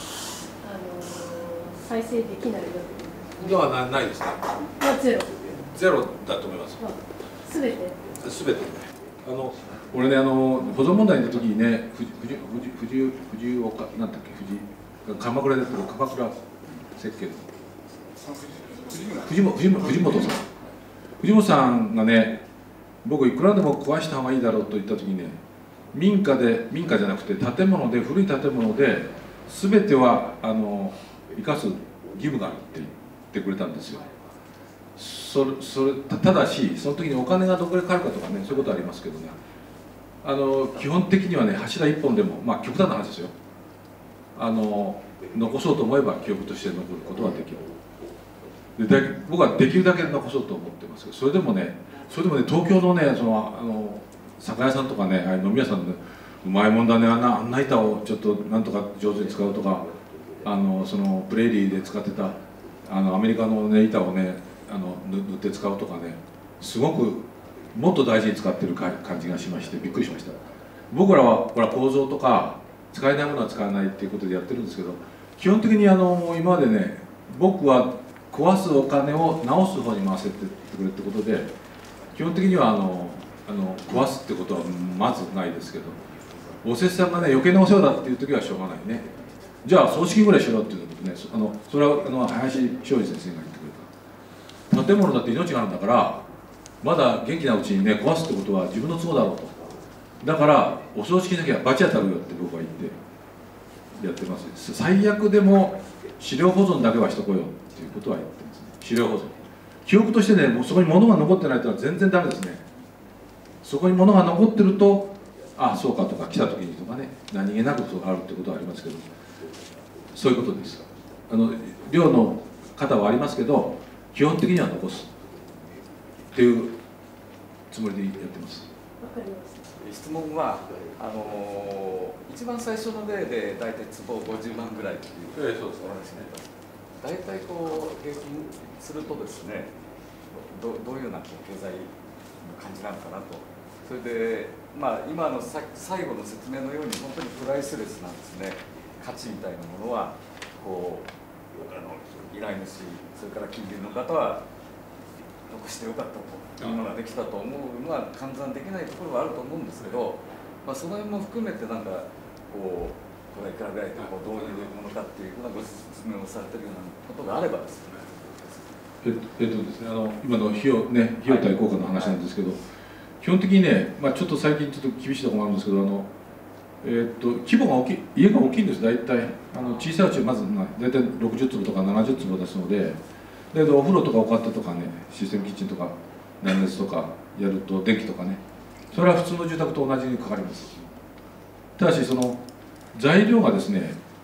再生できないよではなないですね。 まあゼロ。 ゼロだと思います。 すべて。 すべて。あの俺ねあの保存問題の時にね、藤藤藤藤岡なんだっけ藤鎌倉でやってる鎌倉設計の藤本藤本藤本さん藤本さんがね、僕いくらでも壊した方がいいだろうと言った時にね、民家で民家じゃなくて建物で古い建物で全てはあの生かす義務があるって言ってくれたんですよ。それそれ た, ただしその時にお金がどこでかかるかとかね、そういうことありますけどね、あの基本的にはね柱一本でもまあ極端な話ですよ、あの残そうと思えば記憶として残ることはできる。でで僕はできるだけ残そうと思ってますけど、それでもねそれでもね東京のねそのあの酒屋さんとかね、ああいう飲み屋さんで、ね、うまいもんだね、あんなあんな板をちょっとなんとか上手に使うとか、あのそのプレーリーで使ってたあのアメリカの、ね、板をねあの塗って使うとかね、すごくもっと大事に使ってる感じがしましてびっくりしました。僕らはほら構造とか使えないものは使わないっていうことでやってるんですけど、基本的にあの今までね僕は壊すお金を直す方に回せてくれってことで、基本的にはあのあの壊すってことはまずないですけど、おせっさんがね余計なお世話だっていう時はしょうがないね。じゃあ葬式ぐらいしろっていうことでね、あのそれはあの林昌司先生が言ってくれた。建物だって命があるんだから、まだ元気なうちにね壊すってことは自分の都合だろうと。だからお葬式だけは罰当たるよって僕は言ってやってます。最悪でも資料保存だけはしとこうよっていうことは言ってますね。資料保存、記憶としてね、もうそこに物が残ってないというのは全然ダメですね。そこに物が残ってると、ああそうかとか来た時にとかね、何気なくあるってことはありますけど、そういうことです。あの寮の方はありますけど、基本的には残すっていうつもりでやってます。 わかります。 質問はあのー、一番最初の例で大体坪ごじゅうまんぐらいっていう、ええ、そうですね。大体こう平均するとですね、ど, どういうような経済の感じなのかなと。それでまあ今のさ最後の説明のように本当にプライスレスなんですね。価値みたいなものはこうあの依頼主、それから近隣の方は残してよかったというのができたと思うのは換算できないところはあると思うんですけど、まあ、その辺も含めてなんかこうこれいくらぐらいでこうどういうものかっていうようなご説明をされてるようなことがあればですね。 えっとえっとですね、あの今の費用ね費用対効果の話なんですけど、はい、基本的にね、まあ、ちょっと最近ちょっと厳しいところもあるんですけど、あのえー、っと規模が大きい、家が大きいんです。大体あの小さいうちはまず、まあ、大体ろくじゅうつぶとかななじゅうつぶですので、だけどお風呂とかお方とかね、システムキッチンとか断熱とかやると電気とかね、それは普通の住宅と同じにかかります。ただしその材料がですね、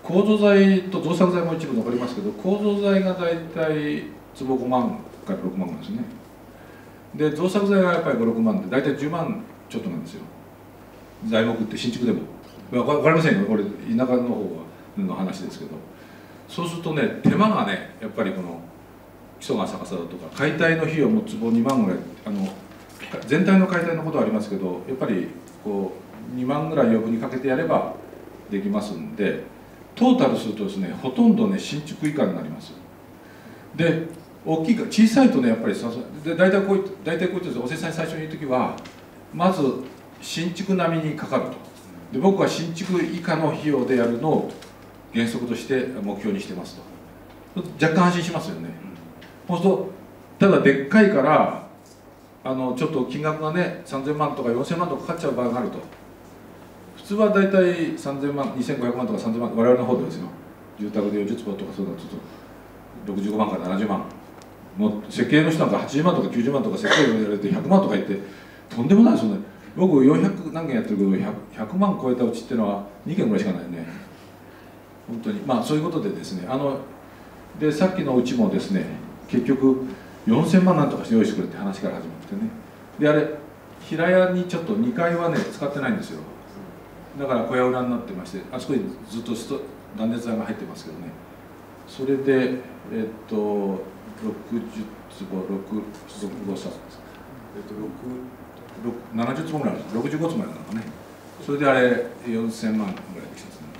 構造材と造作材も一部残りますけど、構造材が大体坪ごまんからろくまんなんですね。で造作材がやっぱりご、ろくまんで大体じゅうまんちょっとなんですよ。材木って新築でも分かりませんよ、これ田舎の方の話ですけど。そうするとね、手間がね、やっぱりこの基礎が逆さだとか解体の費用も坪にまんぐらい、あの全体の解体のことはありますけど、やっぱりこうにまんぐらい余分にかけてやればできますんで、トータルするとですね、ほとんどね新築以下になります。で大きいか小さいとね、やっぱりさで大体こうい大体こういったおせさんに最初に言う時はまず新築並みにかかると。で僕は新築以下の費用でやるのを原則として目標にしてますと。若干安心しますよね。そうするとただでっかいからあのちょっと金額がねさんぜんまんとかよんせんまんとかかかっちゃう場合があると。普通は大体さんぜんまんにせんごひゃくまんとかさんぜんまん、我々の方でですよ。住宅でよんじゅうつぼとかそうだとろくじゅうごまんからななじゅうまん、もう設計の人なんかはちじゅうまんとかきゅうじゅうまんとか設計料やられてひゃくまんとか言ってとんでもないですよね。僕よんひゃくなんけんやってるけど ひゃくまん超えたうちっていうのはにけんぐらいしかないよね。本当にまあそういうことでですね、あのでさっきのうちもですね、結局よんせんまんなんとかして用意してくれって話から始まってね。であれ平屋にちょっとにかいはね使ってないんですよ。だから小屋裏になってまして、あそこにずっとスト断熱材が入ってますけどね。それでえっとろくじゅっつぼろくごさえっとななじゅっつぼぐらいあるんです。ろくじゅうごつぼぐらいなのかね。それであれよんせんまんぐらいできたんですね。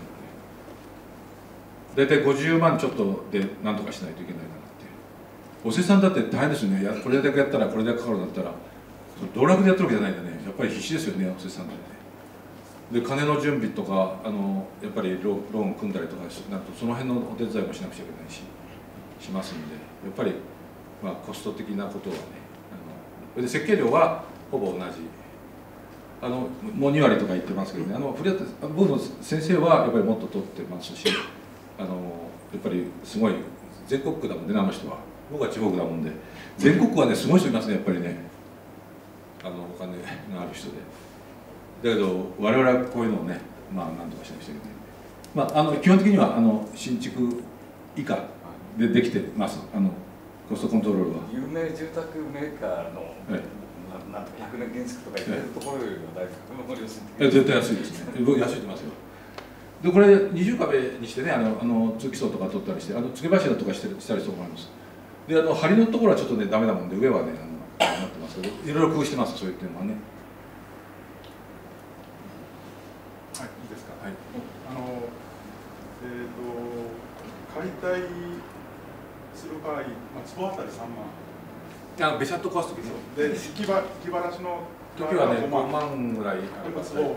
大体ごじゅうまんちょっとで何とかしないといけないかなって。おせさんだって大変ですよね。やこれだけやったらこれだけかかるんだったら道楽でやってるわけじゃないんでね、やっぱり必死ですよね、おせさんだって。で金の準備とかあのやっぱりロローン組んだりとかなるとその辺のお手伝いもしなくちゃいけないししますんで、やっぱり、まあ、コスト的なことはね、あので設計料はほぼ同じ。あのもうにわりとか言ってますけどね、あのフリア僕の先生はやっぱりもっと取ってますし、あのやっぱりすごい全国区だもんね、あの人は。僕は地方区だもんで、全国区はねすごい人いますね、やっぱりね、あのお金がある人で。だけど我々はこういうのをね、まあなんとかしなくちゃいけない。まああの基本的にはあの新築以下でできてます。あのコストコントロールは。 有名住宅メーカーの、はい、ななんとひゃくねん原則とか言ってるところよりもだいぶ良心的。 絶対安いですね。僕安いってますよ。でこれ二重壁にしてね、あのあの通気層とか取ったりして、あの付け柱とかしてしたりすると思います。であの梁のところはちょっとねダメなもんで、上はねあのなってますけど、いろいろ工夫してます。そういう点はね。 はい、いいですか。はい。あの、えっ、ー、と、解体する場合、まあ、坪あたりさんまん。 あ、べしゃっと壊すときね。 で、気ば、気晴らしの時はね、ごまんぐらい。 坪で、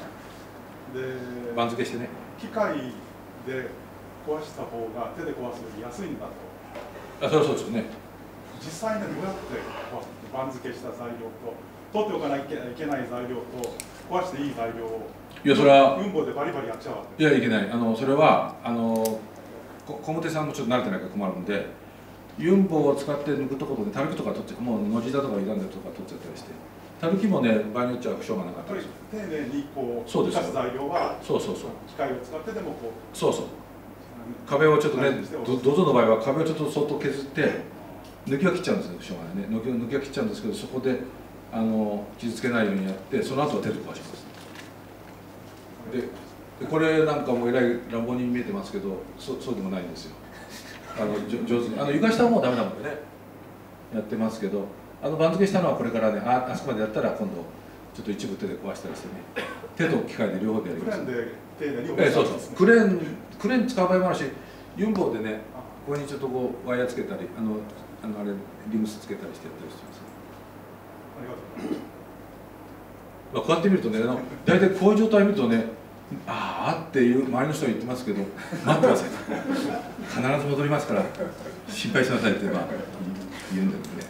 番付してね。 機械で壊した方が手で壊すより安いんだと。 あ、そうそうですね。 実際にどうやって壊す番付した材料と、取っておかなきゃいけない材料と、壊していい材料を。 いやそれは運棒でバリバリやっちゃうわけ。 いやいけない。あのそれはあの工務店さんもちょっと慣れてないから困るんで、ユンボを使って抜くところでたるきとか取っちゃう、もうのじだとか傷んでるとか取っちゃったりして、たるきもね場合によっちゃ負傷がなかったりする。 丁寧にこうそうですよ。 生かす材料はそうそうそう。 機械を使ってでもこうそうそう。壁をちょっとね、どどぞの場合は壁をちょっと相当削って抜きは切っちゃうんですよ。しょうがないね。抜き抜きは切っちゃうんですけど、そこであの傷つけないようにやって、その後は手で壊します。でこれなんかもえらい乱暴に見えてますけど、そそうでもないんですよ。あの上手にあの床下はもうダメなのでねやってますけど、あの番付したのはこれからね、ああそこまでやったら今度ちょっと一部手で壊したりしてね、手と機械で両方でやります。 クレーンで丁寧に。 ええ、そうそう。クレーンクレーン使う場合もあるし、ユンボでねここにちょっとこうワイヤーつけたり、あのあのあれリムスつけたりしてやったりしてます。 ありがとうございます。 まあこうやって見るとね、あの大体こういう状態見るとね、ああっていう周りの人が言ってますけど、待ってください必ず戻りますから心配しなさいってまあ言うんですね、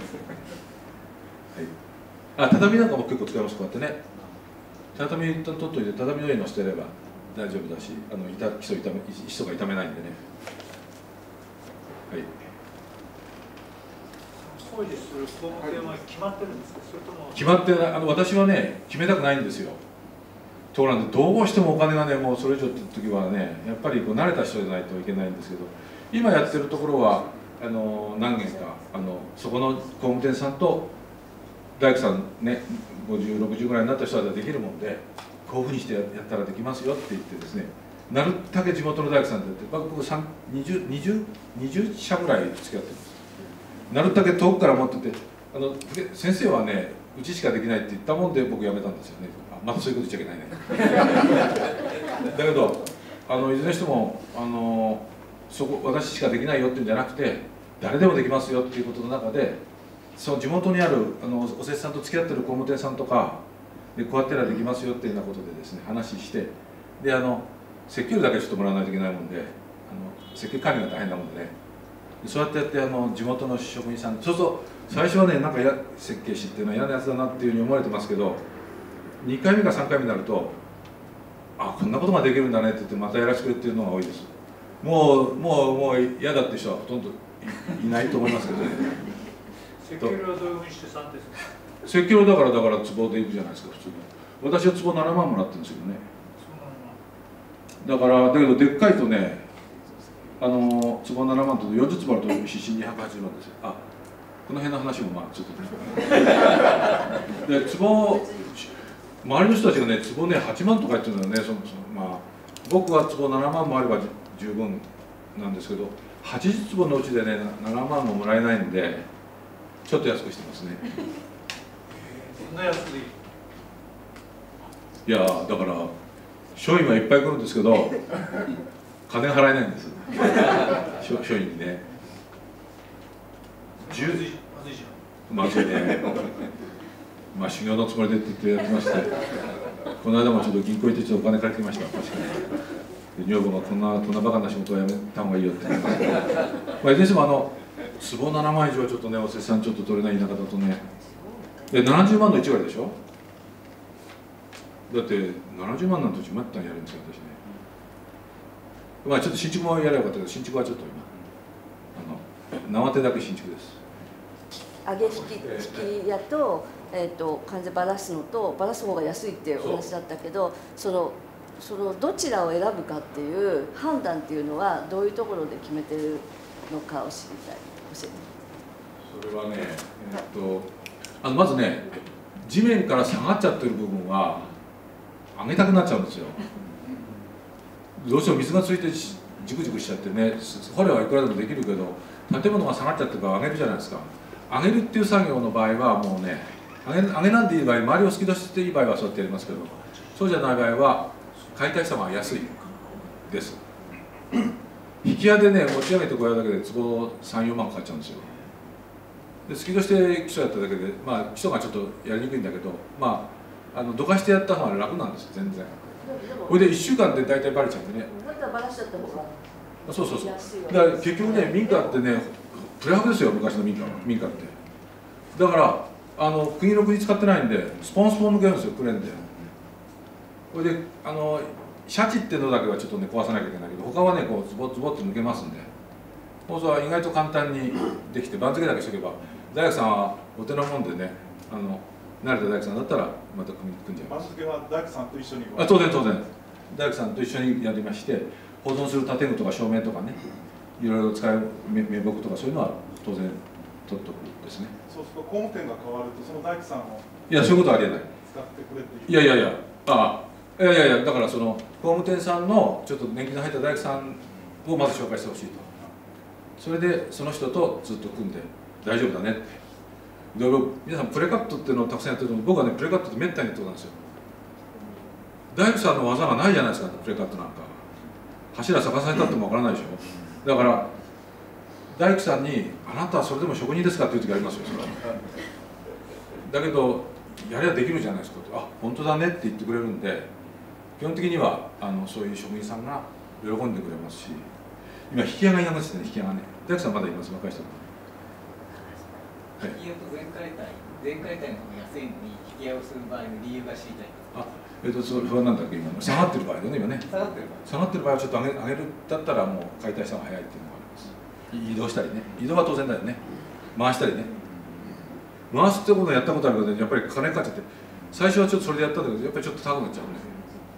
はい、あ畳なんかも結構使います。こうやってね畳と取っといて畳の上に乗せてやれば大丈夫だし、あの板基礎痛め基礎が傷めないんでね。はい。 工事する工程は決まってるんですか、それとも。 決まってない。あの私はね決めたくないんですよ。 ところなんで、どうしてもお金がねもうそれ以上って時はねやっぱりこう慣れた人じゃないといけないんですけど、今やってるところはあの何軒かあのそこの工務店さんと大工さんねごじゅうろくじゅうぐらいになった人はできるもんで、こういうふうにしてやったらできますよって言ってですね、なるだけ地元の大工さんとやって、僕にじゅう、にじゅう、にじゅっしゃぐらい付き合ってます。なるだけ遠くから持ってて、あの先生はねうちしかできないって言ったもんで僕辞めたんですよね。あ、またそういうこと言っちゃいけないね。だけどあのいずれにしてもあのそこ私しかできないよっていうんじゃなくて、誰でもできますよっていうことの中で、その地元にあるあのお施主さんと付き合ってる工務店さんとかでこうやってらできますよっていうようなことでですね話して、であの設計料だけちょっともらわないといけないもんで、あの設計管理が大変なもんでね、そうやってやってあの地元の職人さん、そうすると最初はねなんかや設計士っていうのは嫌なやつだなっていうふうに思われてますけど、にかいめかさんかいめになると、あ、こんなことができるんだねって言ってまたやらせてくれっていうのが多いです。もうもうもう嫌だっていう人はほとんど い, いないと思いますけどね。 設計料はどういうふうにしてさんですか？ 設計料だからだから壺でいくじゃないですか普通に。私は壺ななまんもらってるんですけどね。だからだけどでっかいとね、あの壺ななまんとよんじゅう坪あると指針にひゃくはちじゅうまんですよ。あ、この辺の話もまあちょっとで壺周りの人たちがね壺ねはちまんとか言ってるんだよね。そのそのまあ僕は壺ななまんもあれば十分なんですけど、はちじゅう坪のうちでねななまんももらえないんでちょっと安くしてますね。 そんな安い？ いやだから署員はいっぱい来るんですけど金払えないんです署署員にね。 まずいまずいじゃん。まずいね。まあ修行のつもりでって言ってやってまして、この間もちょっと銀行行ってちょっとお金借りてきました。確かに女房がこんなこんなバカな仕事はやめた方がいいよって言ってました。まあいずれにしてもあの壺ななまん以上はちょっとねお施主さんちょっと取れない田舎だとね、でななじゅうまんのいち割でしょ。だってななじゅうまんなんてうちまったんやるんですよ私ね。まあちょっと新築もやればよかったけど、新築はちょっと今あの生手だけ新築です。 上げ引き引きやと、えー、と完全ばらすのとばらす方が安いっていうお話だったけど、そのそのどちらを選ぶかっていう判断っていうのはどういうところで決めてるのかを知りたい。教えて。 それはね、えっとあのまずね地面から下がっちゃってる部分は上げたくなっちゃうんですよ。どうしても水がついてジクジクしちゃってね、掘れはいくらでもできるけど建物が下がっちゃってるから上げるじゃないですか。上げるっていう作業の場合はもうね上げ、上げなんていい場合、周りを突き出していい場合はそうやってやりますけど、そうじゃない場合は解体した方が安いです。引き屋でね持ち上げてこられるだけで坪さん、よんまんかかっちゃうんですよ。で突き出して基礎やっただけで、まあ基礎がちょっとやりにくいんだけど、まああのどかしてやった方が楽なんですよ全然。これでいっしゅうかんで大体バレちゃうんでね。 だったらバラしちゃった方がそうそうそう。だから結局ね民家ってねプレハブですよ昔の民家は民家って。だからあの釘の釘使ってないんでスポンスポン抜けるんですよクレーンで。これであのシャチっていうのだけはちょっとね壊さなきゃいけないけど、他はねこうズボッズボッと抜けますんで、そうすると意外と簡単にできて番付だけしとけば、大工さんはお手のもんでね、あの慣れた大工さんだったらまた組んじゃいます。 番付は大工さんと一緒に。 あ、当然当然大工さんと一緒にやりまして、保存する建具とか照明とかね、いろいろ使う名木とかそういうのは当然取っとくですね。 そうすると工務店が変わるとその大工さんをいやそういうことはありえない。 使ってくれっていう。 いやいやいや、ああいやいやいや、だからその工務店さんのちょっと年季の入った大工さんをまず紹介してほしいと。それでその人とずっと組んで大丈夫だねって。いろいろ皆さんプレカットっていうのをたくさんやってると、僕はねプレカットってめったにやってことなんですよ。大工さんの技がないじゃないですか、プレカットなんか。柱逆されたってもわからないでしょ。だから大工さんに「あなたはそれでも職人ですか?」っていう時ありますよ。それだけどやりゃできるじゃないですか。あ、本当だねって言ってくれるんで、基本的にはあのそういう職人さんが喜んでくれますし、今引き屋がいなくなってね、引き屋がね。大工さんまだいます、若い人。 引き屋と全解体、全解体の方が安いのに引き屋をする場合の理由が知りたい。 あ、えっとそれはなんだっけ今の下がってる場合だね今ね。 下がってる場合。 下がってる場合はちょっと上げ上げるだったらもう解体した方が早いっていうのがあります。移動したりね、移動は当然だよね。回したりね。回すってことをやったことあるけど、やっぱり金かかっちゃって、最初はちょっとそれでやったんだけど、やっぱりちょっと高くなっちゃうね。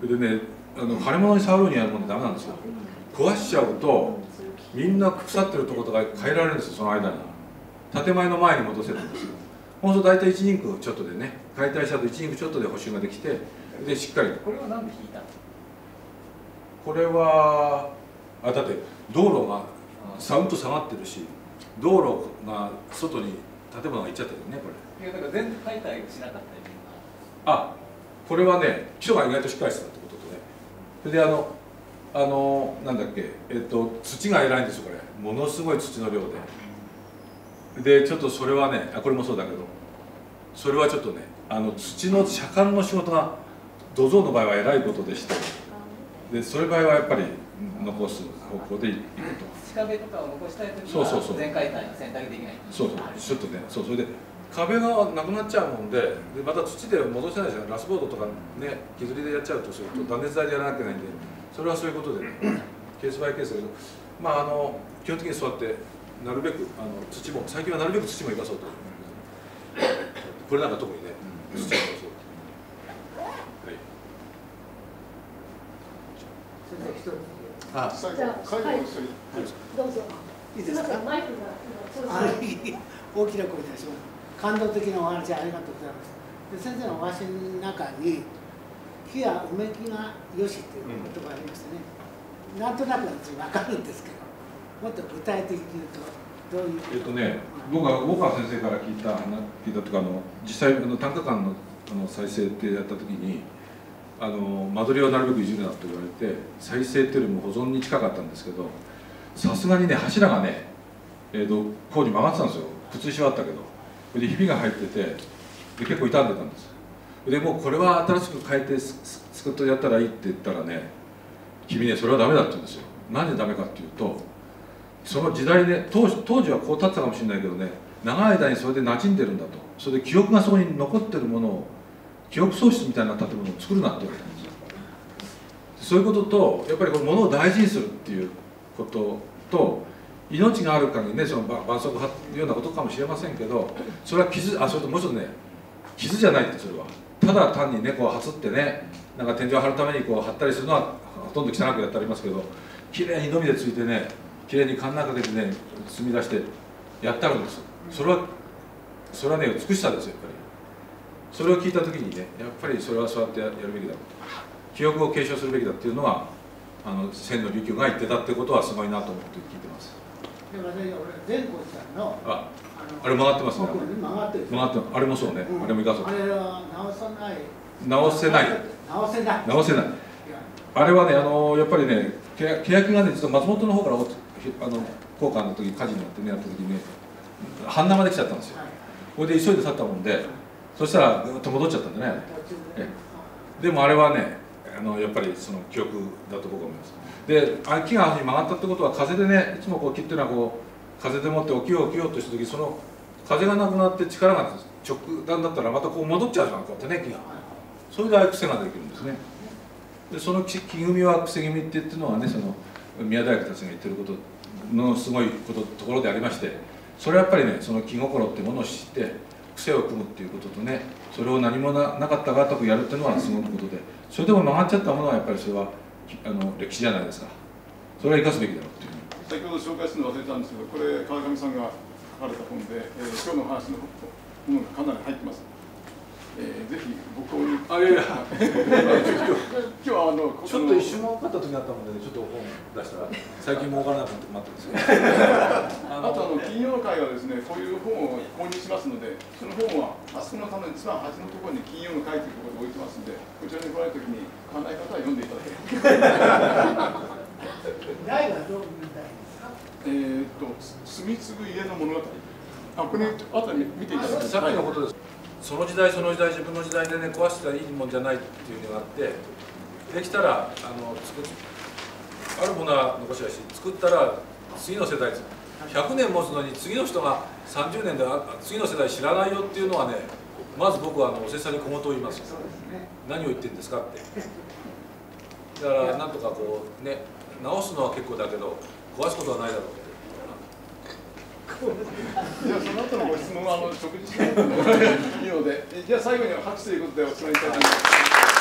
それでね、あの腫れ物に触るにやるもんでダメなんですよ。壊しちゃうとみんな腐ってるところとか変えられるんですよ、その間に。建前の前に戻せるんですよ。そうすると大体いちインクちょっとでね、解体したといちインクちょっとで補修ができて、でしっかり。 これは何で引いたの？ これはあだって道路がサウンと下がってるし、道路が外に建物が行っちゃってるね、これ。 いやだから全部解体をしなかったりあ、これはね、基礎が意外としっかりしてたってこととね。それであのあのなんだっけ、えっと土が偉いんですよ、これ。ものすごい土の量で。でちょっとそれはね、あこれもそうだけど、それはちょっとね、あの土の車間の仕事が土蔵の場合は偉いことでして、でそういう場合はやっぱり残す方向でいくと。 地壁とかを残したいときそうそうそうは全解体が選択できない。 そうそう、ちょっとね、そうそれで壁がなくなっちゃうもんで、でまた土で戻せないじゃん、ラスボードとかね、削りでやっちゃうとすると断熱材でやらなきゃいけないんで、それはそういうことでね、ケースバイケースだけど、まああの基本的にそうやってなるべくあの土も最近はなるべく土も生かそうと。これなんか特にね、土も生かそう。 あ、最後、最後の一人。 どうぞ。 いいですか。 マイクが。 はい、大きな声でします。感動的なお話ありがとうございます。で先生のお話の中に木やうめきがよしっていう言葉がありましたね。なんとなく私分かるんですけど、もっと具体的に言うとどういうこと。 えっとね、僕は大川先生から聞いた聞いたとかあの実際あの短歌館のあの再生ってやった時に。あの間取りをなるべくいじるなと言われて再生っていうよりも保存に近かったんですけど、さすがにね柱がね、えー、と工事曲がってたんですよ。靴石はあったけど、それでひびが入っててで結構傷んでたんです。でもうこれは新しく変えてスクッとやったらいいって言ったらね、君ねそれはダメだって言うんですよ。なんでダメかっていうと、その時代で当時当時はこう立ってたかもしれないけどね、長い間にそれで馴染んでるんだと。それで記憶がそこに残ってるものを記憶喪失みたいな建物を作るなって言われたんですよ。そういうこととやっぱりこのものを大事にするっていうことと、命がある限りね、その絆創膏を貼るようなことかもしれませんけど、それは傷、あそれともう一つね、傷じゃないってそれはただ単にねこうはつってね、なんか天井を張るためにこう貼ったりするのはほとんど汚くやってありますけど、きれいにのみでついてね、きれいにカンナかけてね積み出してやってあるんです。それはそれはね美しさですよ、やっぱり。それを聞いた時にね、やっぱりそれはそうやってやるべきだ、記憶を継承するべきだっていうのはあの千の琉球が言ってたってことはすごいなと思って聞いてます。 でもね、俺善光さんのあ、あれ曲がってますね。 曲がってる。 曲がってる。あれもそうね。うん、あれも生かそう。 あれは直さない。 直せない。 直せない。 直せない。あれはね、あのやっぱりね、欅がね、実は松本の方からあの交換の時火事になってねやった時にね、半生できちゃったんですよ。これで急いで去ったもんで。そしたらぐっと戻っちゃったんでね。でもあれはね、あのやっぱりその記憶だと僕は思います。で、木が曲がったってことは風でね、いつもこう木っていうのはこう風でもって起きよう起きようとした時、その風がなくなって力が直弾だったらまたこう戻っちゃうじゃん、こうやってね、木が。それでああいう癖ができるんですね。で、その木組みは癖組みって言ってるのはね、その宮大工たちが言ってることのすごいことところでありまして、それはやっぱりね、その気心ってものを知って癖を組むっていうこととね、それを何も な, なかったがたくやるっていうのはすごくことで、それでも曲がっちゃったものはやっぱりそれはあの歴史じゃないですか。それは生かすべきだろうっていう。 先ほど紹介するの忘れたんですけど、これ川上さんが書かれた本で、えー、今日の話のものがかなり入ってます。えー、ぜひご購入。 あ、いやいや今日はあのちょっと一瞬儲かった時があったもんで、ね、ちょっと本出したら最近儲からなくなって待ってるんですよ。 あとあの金曜の会はですね、こういう本を購入しますので、その本はあそこのための一番端のところに金曜の会というところで置いてますので、こちらに来られた時に買わない方は読んでいただければ。 題はどういう題ですか。 えっと住み継ぐ家の物語。あ、これあとで見ていただきます。 さっきのことです。その時代その時代自分の時代でね壊してはいいもんじゃないっていうのがあって、できたらあの作っあるものは残しやし、作ったら次の世代ひゃくねん持つのに次の人がさんじゅうねんで次の世代知らないよっていうのはね、まず僕はあのおせっさんに小言を言いますよ。何を言ってるんですかって。だからなんとかこうね直すのは結構だけど壊すことはないだろうって。 じゃあその後のご質問はあの食事しないといいので、じゃあ最後には拍手ということでお伝えいただきます。